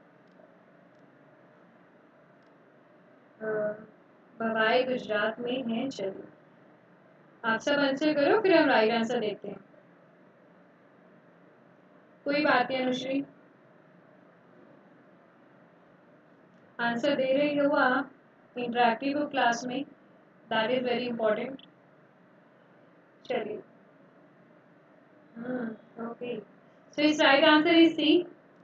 भवाई गुजरात में है। चलिए, आप सब आंसर करो, फिर हम राइट आंसर देते हैं। कोई बात नहीं अनुश्री, आंसर दे रही हो आप इंटरेक्टिव हो क्लास में, दैट इज वेरी इंपॉर्टेंट। चलिए, हम्म ओके, सो इस right answer is C.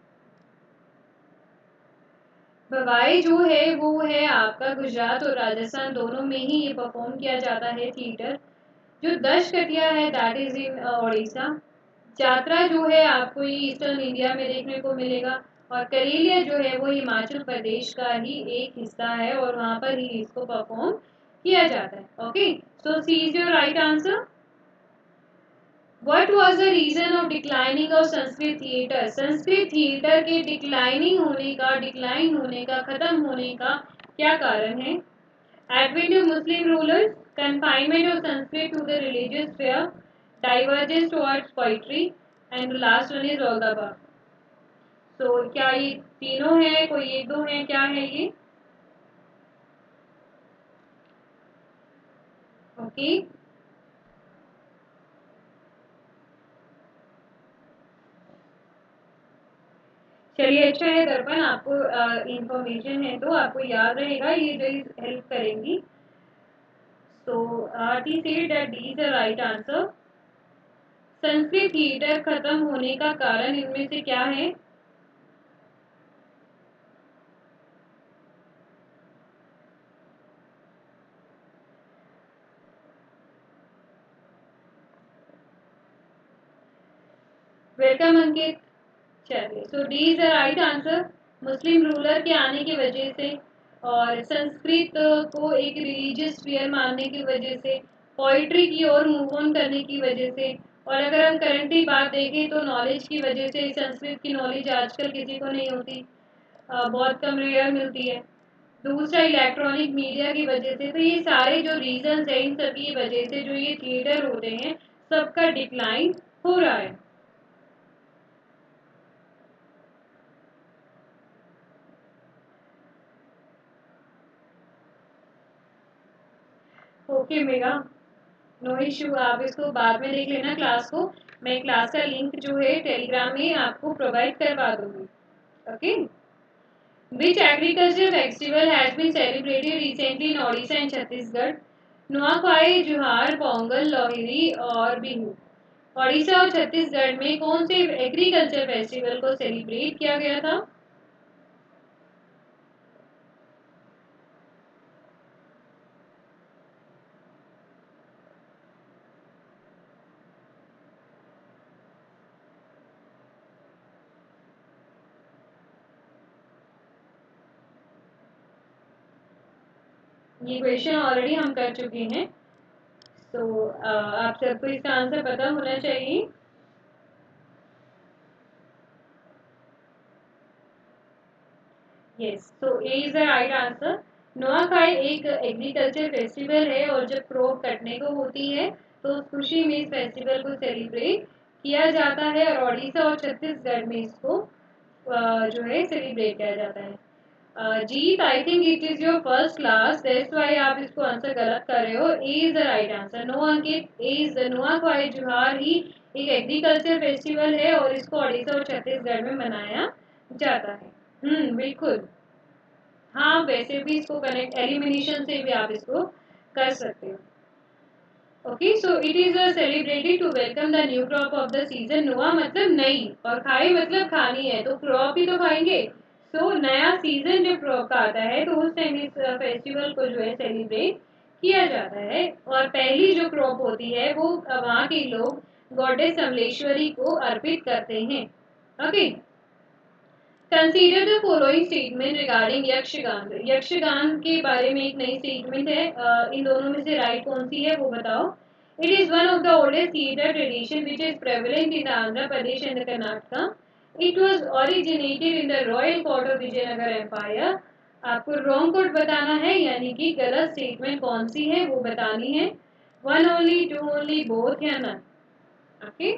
Bhavai जो है वो है आपका गुजरात और राजस्थान दोनों में ही ये परफॉर्म किया जाता है थिएटर। जो दश कटिया है that is in Odisha. Jatra जो है आपको ये ईस्टर्न इंडिया में देखने को मिलेगा, और करेलिया जो है वो हिमाचल प्रदेश का ही एक हिस्सा है, और वहाँ पर ही इसको परफॉर्म किया जाता है। Okay, so C is your right answer. What was the reason of declining of Sanskrit theatre? Sanskrit theatre के डिक्लाइनिंग होने का, डिक्लाइन होने का, खत्म होने का क्या कारण है? Advent of Muslim rulers, confinement of Sanskrit to the religious sphere, divergence towards poetry, and the last one is all the above. So क्या ये तीनों है, कोई एक दो है, क्या है ये? Okay okay. चलिए, अच्छा है दर्पण, आपको इंफॉर्मेशन है तो आपको याद रहेगा, ये जो हेल्प करेंगी। So T said that D is the right answer. Sanskrit theatre खत्म होने का कारण इनमें से क्या है? वेलकम अंकित। चलिए, so D is the right answer. Muslim ruler के आने की वजह से, और संस्कृत को एक रिलीजियस स्फीयर मानने की वजह से, पोइट्री की ओर मूव ऑन करने की वजह से, और अगर हम करंटली बात देखें तो नॉलेज की वजह से। संस्कृत की नॉलेज आजकल किसी को नहीं होती, आ, बहुत कम रेयर मिलती है। दूसरा, इलेक्ट्रॉनिक मीडिया की वजह से। तो ये सारे जो रीजंस हैं, इन सब की वजह से जो ये थिएटर होते हैं सबका डिक्लाइन हो रहा है। ओके मेगा, नो इश्यू, आप इसको बाद में देख लेना क्लास को। मैं क्लास का लिंक जो है टेलीग्राम में आपको प्रोवाइड करवा दूंगी। Okay, which agriculture festival has been celebrated recently in Odisha and Chhattisgarh? Nuakhai, Juhar, Pongal, Lohri और बिहू। ओडिशा और छत्तीसगढ़ में कौन से एग्रीकल्चर फेस्टिवल को सेलिब्रेट किया गया था? ये क्वेश्चन ऑलरेडी हम कर चुके हैं, तो आप सबको इसका आंसर पता होना चाहिए। Yes, so A is the right answer. Nuakhai एक एग्रीकल्चर फेस्टिवल है और जब क्रॉप कटने को होती है तो उस खुशी में इस फेस्टिवल को सेलिब्रेट किया जाता है और ओडिशा और छत्तीसगढ़ में इसको जो है सेलिब्रेट किया जाता है। Jeet, I think it is your first class, that's why आप इसको आंसर गलत कर रहे हो। A is the right answer. No Ankit, A is the Nuakhai Juhar ही एक एग्रीकल्चर फेस्टिवल है और इसको ओडिशा और छत्तीसगढ़ में मनाया जाता है। हम्म, बिल्कुल। हाँ, वैसे भी इसको कनेक्ट एलिमिनेशन से भी आप इसको कर सकते हो। Okay, so it is celebrated to welcome the new crop of the season. नुआ मतलब नई और खाई मतलब खानी है, तो क्रॉप ही तो खाएंगे। सो so, नया सीजन जब क्रॉप का आता है तो उस टाइम इस फेस्टिवल को जो है सेलिब्रेट किया जाता है और पहली जो क्रॉप होती है वो वहाँ के लोग गॉडेस समलेश्वरी को अर्पित करते हैं। Okay, consider the following statement regarding Yakshagana. Yakshagana के बारे में एक नई स्टेटमेंट है, uh, इन दोनों में से राइट कौन सी है वो बताओ। It is one of the oldest theatre tradition which is prevalent in Andhra Pradesh and Karnataka. It was originated in the royal court of Vijayanagara empire. आपको रॉन्ग कोड बताना है, यानी कि गलत स्टेटमेंट कौन सी है वो बतानी है। One only, two only, both या नन। ओके,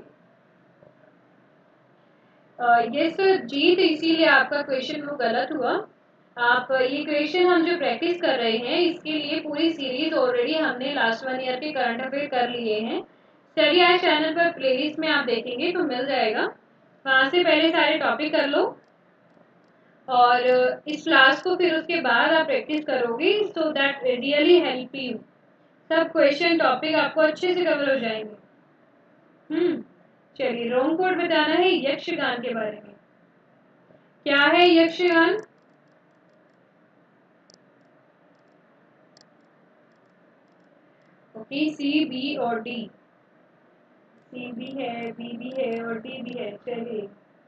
ये सर जीत, इसीलिए आपका क्वेश्चन वो गलत हुआ। आप ये क्वेश्चन हम जो प्रैक्टिस कर रहे हैं इसके लिए पूरी सीरीज ऑलरेडी हमने लास्ट वन ईयर के करंट अफेयर कर लिए हैं। स्टडी आज चैनल पर प्लेलिस्ट में आप देखेंगे तो मिल जाएगा, वहाँ से पहले सारे टॉपिक कर लो और इस क्लास को फिर उसके बाद आप प्रैक्टिस करोगे, so that really help you. सब क्वेश्चन टॉपिक आपको अच्छे से कवर हो जाएंगे। हम्म, चलिए, रॉन्ग कोड बताना है यक्षगान के बारे में। क्या है यक्षगान? ओके, सी, बी और डी। सी भी है, बी भी है और डी भी है। चलिए,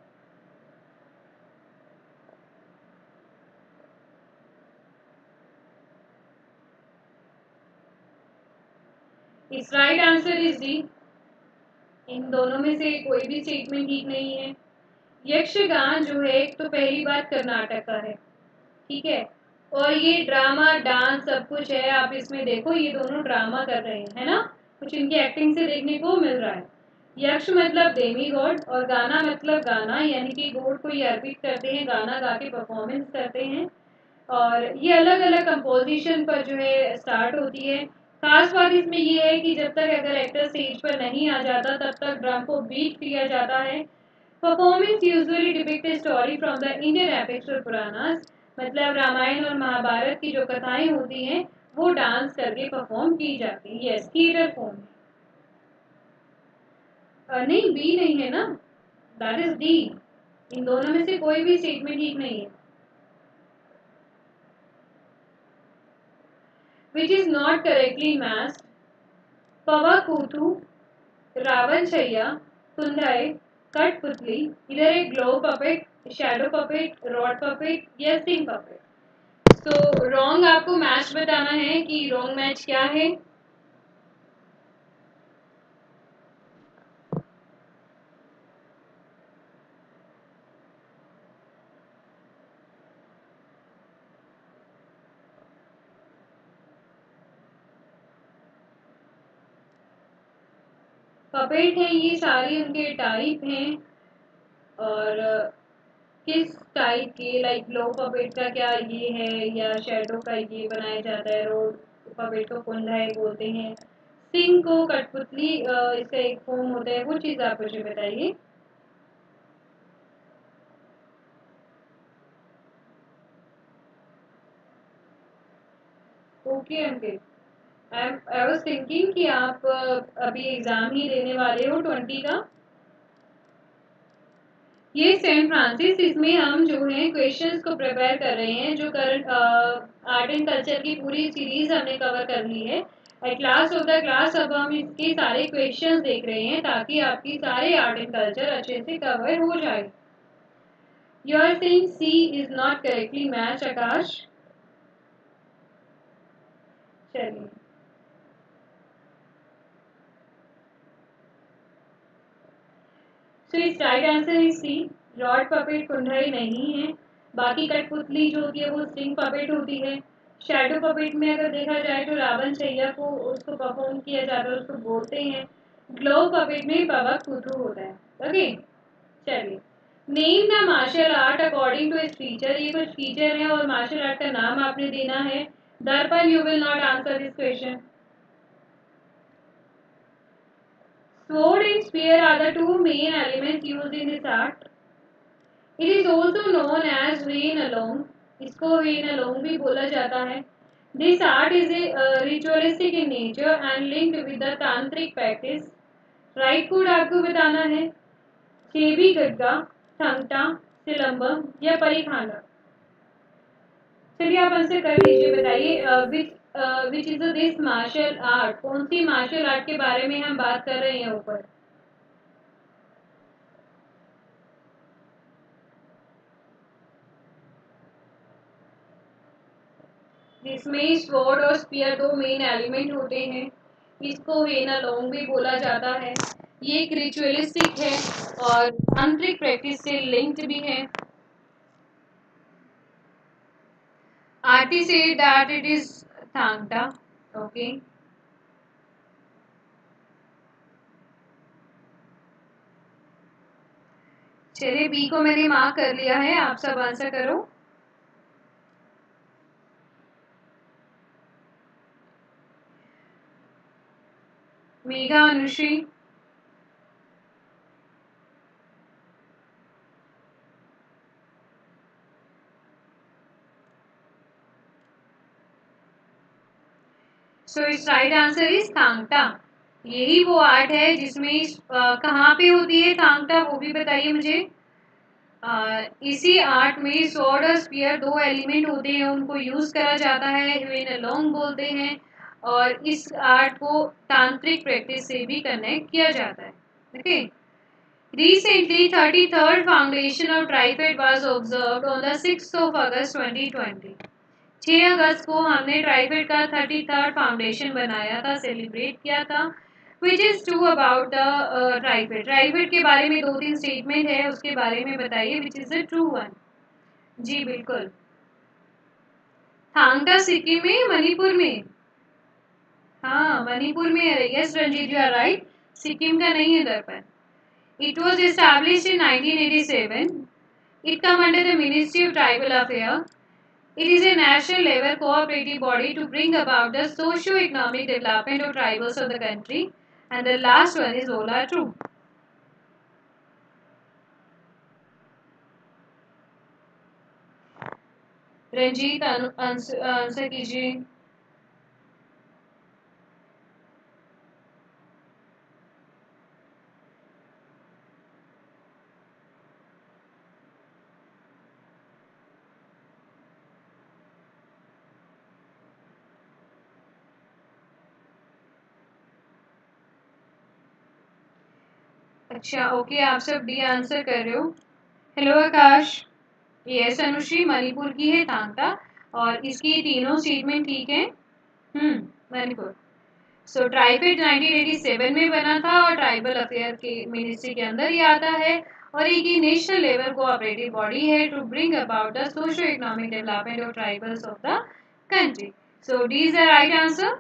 is right answer is D. इन दोनों में से कोई भी स्टेटमेंट ठीक नहीं है। यक्षगान जो है एक तो पहली बात कर्नाटक का है, ठीक है, और ये ड्रामा डांस सब कुछ है। आप इसमें देखो ये दोनों ड्रामा कर रहे हैं, है ना, कुछ इनकी एक्टिंग से देखने को मिल रहा है। यक्ष मतलब डेमी गॉड और गाना मतलब गाना, यानी कि गॉड को ये अर्पित करते हैं, गाना गा के परफॉर्मेंस करते हैं और ये अलग अलग कंपोजिशन पर जो है स्टार्ट होती है। खास बात इसमें ये है कि जब तक अगर एक्टर स्टेज पर नहीं आ जाता तब तक ड्रम को बीट किया जाता है। Performance usually depict a story from the Indian epics और पुराणास, मतलब रामायण और महाभारत की जो कथाएं होती हैं वो डांस करके परफॉर्म की जाती है। Yes, theatre form. नहीं, बी नहीं है ना, दैट इज डी। इन दोनों में से कोई भी स्टेटमेंट ठीक नहीं है। which is not correctly matched. पवाकूथू, Ravan छैया, कुंदाई, कठपुतली, इधर एक glove puppet, shadow puppet, rod puppet या सिंग पपेट। तो रॉन्ग आपको मैच बताना है कि रॉन्ग मैच क्या है। पपेट है, ये सारे उनके टाइप हैं और किस टाइप के, लाइक ग्लो पपेट का क्या ये है या शैडो का ये बनाया जाता है, रोड पपेट को कुंदाई बोलते हैं, सिंग को कठपुतली इसका एक फॉर्म होता है, वो चीज़ आप मुझे बताइए। Okay Ankit, I I was thinking कि आप अभी एग्जाम ही देने वाले हो ट्वेंटी का। ये सेंट फ्रांसिस, इसमें हम जो है क्वेश्चंस को प्रिपेयर कर रहे हैं, जो करंट आर्ट एंड कल्चर की पूरी सीरीज हमने कवर कर ली है। At last of the class अब हम इसके सारे क्वेश्चंस देख रहे हैं ताकि आपकी सारे आर्ट एंड कल्चर अच्छे से कवर हो जाए। You are saying C is not correctly match, Akash. चलिए, सो इस right answer is C, rod puppet Kundhei नहीं है। बाकी कठपुतली जो होती है वो स्टिंग पपेट होती है। शैडो पपेट में अगर देखा जाए तो रावण चैया को उसको परफॉर्म किया जाता है, उसको बोलते हैं। ग्लो पपेट में पवक कुथू होता है। ओके, चलिए name the martial art according to इस फीचर। ये कुछ फीचर है और मार्शल आर्ट का नाम आपने देना है। Darpan, you will not answer this question. Sword and spear are the two main elements used in this art. It is also known as Vein Along. इसको Vein Along भी बोला जाता है। This art is a uh, ritualistic in nature and linked with the tantric practice. Right code आपको बताना है। चेबी गड्गा, थंगटा, सिलंबम या परिखांडा। चलिए आप आंसर कर लीजिए, बताइए which which is this martial art. कौन सी मार्शल आर्ट के बारे में हम बात कर रहे हैं ऊपर। जिसमें स्वॉर्ड और स्पीयर दो मेन एलिमेंट होते हैं। इसको वेन अलोंग भी बोला जाता है। ये एक रिचुअलिस्टिक है और तांत्रिक प्रैक्टिस से लिंक्ड भी है। Aarti said that it is thangta. Okay. चलिए बी को मैंने मार्क कर लिया है, आप सब आंसर करो। Megha, Anushri, so it's right answer is Thangta. यही वो आर्ट है जिसमें कहाँ पे होती है थांगटा, वो भी बताइए मुझे। आ, इसी आर्ट में स्वॉर्ड और स्पीयर दो एलिमेंट होते हैं, उनको यूज करा जाता है, वेन अलोंग बोलते हैं। और इस आर्ट को तांत्रिक प्रैक्टिस से भी कनेक्ट किया जाता है। Okay, recently thirty-third foundation of TriFed was observed on the sixth of August twenty twenty. छह अगस्त को हमने ट्राइफेड का थर्टी थर्ड फाउंडेशन बनाया था, सेलिब्रेट किया था। Which is true about the TRIFED. TRIFED के बारे में दो तीन स्टेटमेंट है, उसके बारे में बताइए which is the true one. जी बिल्कुल। थांगटा सिक्किम में, मणिपुर में। हाँ मणिपुर में है। Yes Ranjit, you are right. Sikkim का नहीं है Darpan. It was established in nineteen eighty seven. It come under the Ministry of Tribal Affairs. It is a national level cooperative body to bring about the socio-economic development of tribals of the country. And the last one is Ola True. Ranjit answer कीजिए। अच्छा okay, आप सब D answer कर रहे हो। Hello Akash. Yes Anushri, Manipur की है थांगटा और इसकी तीनों स्टेटमेंट ठीक है। Hmm, Manipur. So TRIFED nineteen eighty seven में बना था और ट्राइबल अफेयर के मिनिस्ट्री के अंदर ही आता है और एक ही नेशनल लेवल कोऑपरेटिव बॉडी है to bring about the socio economic development of tribals of the country. So D is the right answer.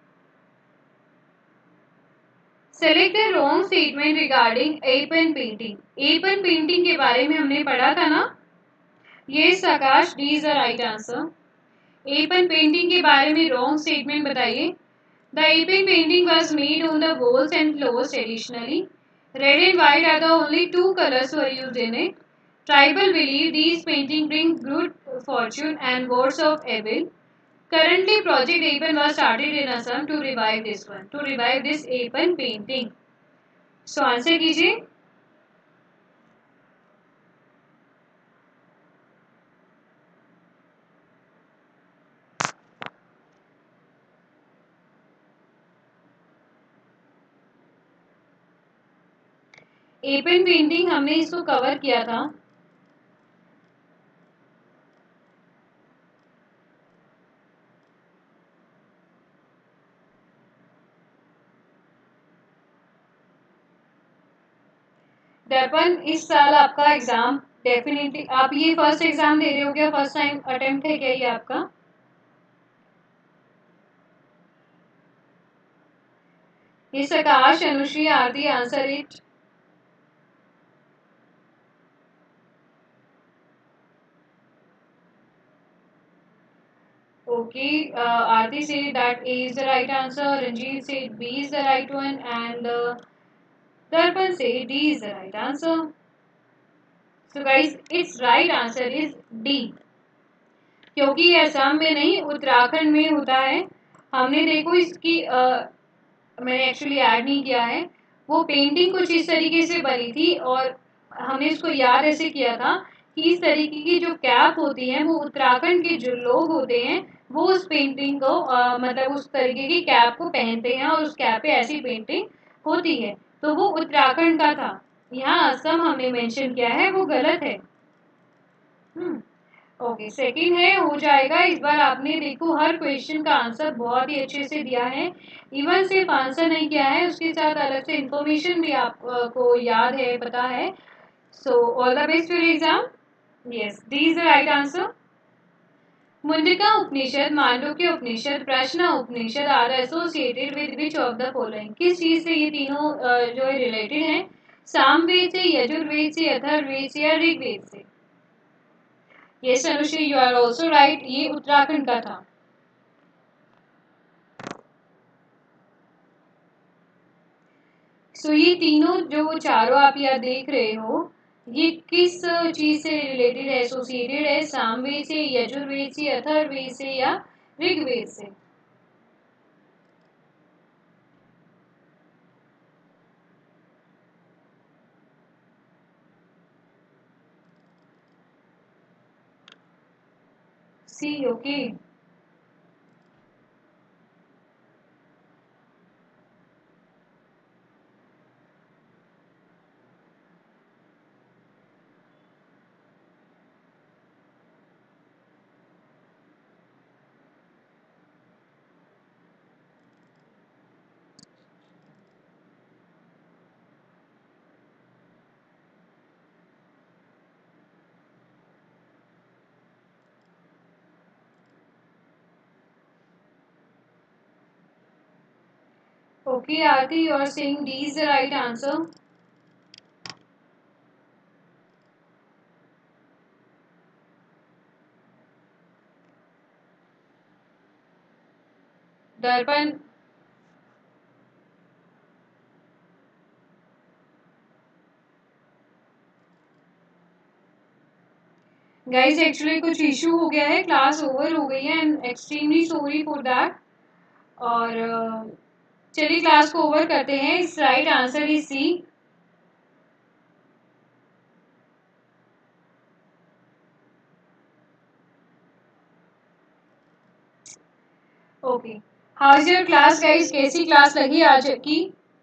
Select the wrong statement regarding Aipan painting. Aipan painting के बारे में हमने पढ़ा था ना। ये Akash, D is the right answer. Aipan painting के बारे में रॉन्ग स्टेटमेंट बताइए। The Aping painting was made on the walls and floors traditionally. Red and white are the only two colors were used in it. Tribal believe these paintings bring good fortune and wards of evil. Currently, Project Apen was started in Assam to revive this one, to revive this Apen painting. So answer कीजिए। एपन painting हमने इसको cover किया था। दर्पण, इस साल आपका exam definitely आप ये फर्स्ट एग्जाम दे रहे हो क्या? फर्स्ट टाइम अटेम्प्ट है क्या ये आपका? ये Akash, Anushri, Aarti, answer it. Okay, uh, Aarti said that A is the right answer. Ranjit said B is the right one, and uh, Darpan said D is the right answer. So guys, its right answer is D. क्योंकि ये असम में नहीं उत्तराखंड में होता है। हमने देखो इसकी uh, मैंने एक्चुअली ऐड नहीं किया है। वो पेंटिंग कुछ इस तरीके से बनी थी और हमने इसको याद ऐसे किया था कि इस तरीके की जो कैप होती है वो उत्तराखंड के जो लोग होते हैं वो उस पेंटिंग को आ, मतलब उस तरीके की कैप को पहनते हैं और उस कैप पे ऐसी पेंटिंग होती है, तो वो उत्तराखंड का था। यहाँ असम हमने मेंशन किया है, वो गलत है। हम्म ओके, सेकंड है, हो जाएगा। इस बार आपने देखो हर क्वेश्चन का आंसर बहुत ही अच्छे से दिया है। इवन सिर्फ आंसर नहीं किया है, उसके साथ अलग से इंफॉर्मेशन भी आपको याद है, पता है। So all the best for exam. Yes, D is the right answer. Mundaka Upanishad, Mandukya Upanishad, Prashna Upanishad are associated with which of the following? किस चीज से ये तीनों uh, जो है रिलेटेड है? सामवेद से, यजुर्वेद से, अथर्ववेद से या ऋग्वेद से? Yes Anushri, you are also right, ये उत्तराखंड का था। सो so, ये तीनों जो चारों आप यहाँ देख रहे हो ये किस चीज से रिलेटेड है, एसोसिएटेड है? सामवेद से, यजुर्वेद से, अथर्ववेद से या ऋग्वेद से? C, okay. Okay, Aarti, you are saying D is the right answer. Darpan, guys actually कुछ इशू हो गया है, क्लास ओवर हो गई है, I am extremely sorry for that. और चलिए क्लास को ओवर करते हैं। Is right answer is C. Okay, how is your class guys? कैसी क्लास लगी आज की?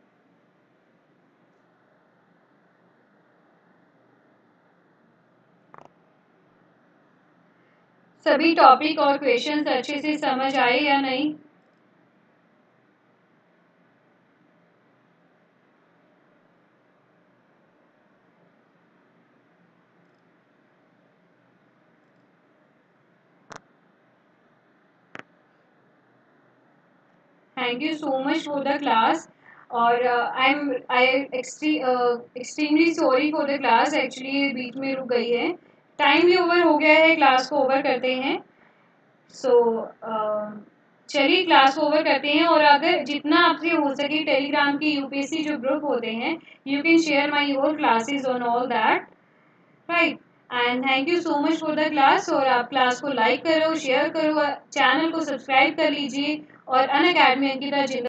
सभी टॉपिक और क्वेश्चंस अच्छे से समझ आए या नहीं? Thank you so much for the class. और I am I extremely sorry for the class, actually बीच में रुक गई है, टाइम भी ओवर हो गया है, क्लास को ओवर करते हैं। सो so, चलिए क्लास को ओवर करते हैं। और अगर जितना आपसे हो सके टेलीग्राम की यूपीएससी जो ग्रुप होते हैं, you can share my your classes on all that, right. And thank you so much for the class. और आप क्लास को लाइक करो, शेयर करो, चैनल को सब्सक्राइब कर लीजिए और अन अकेडमी अंकिता जिंदा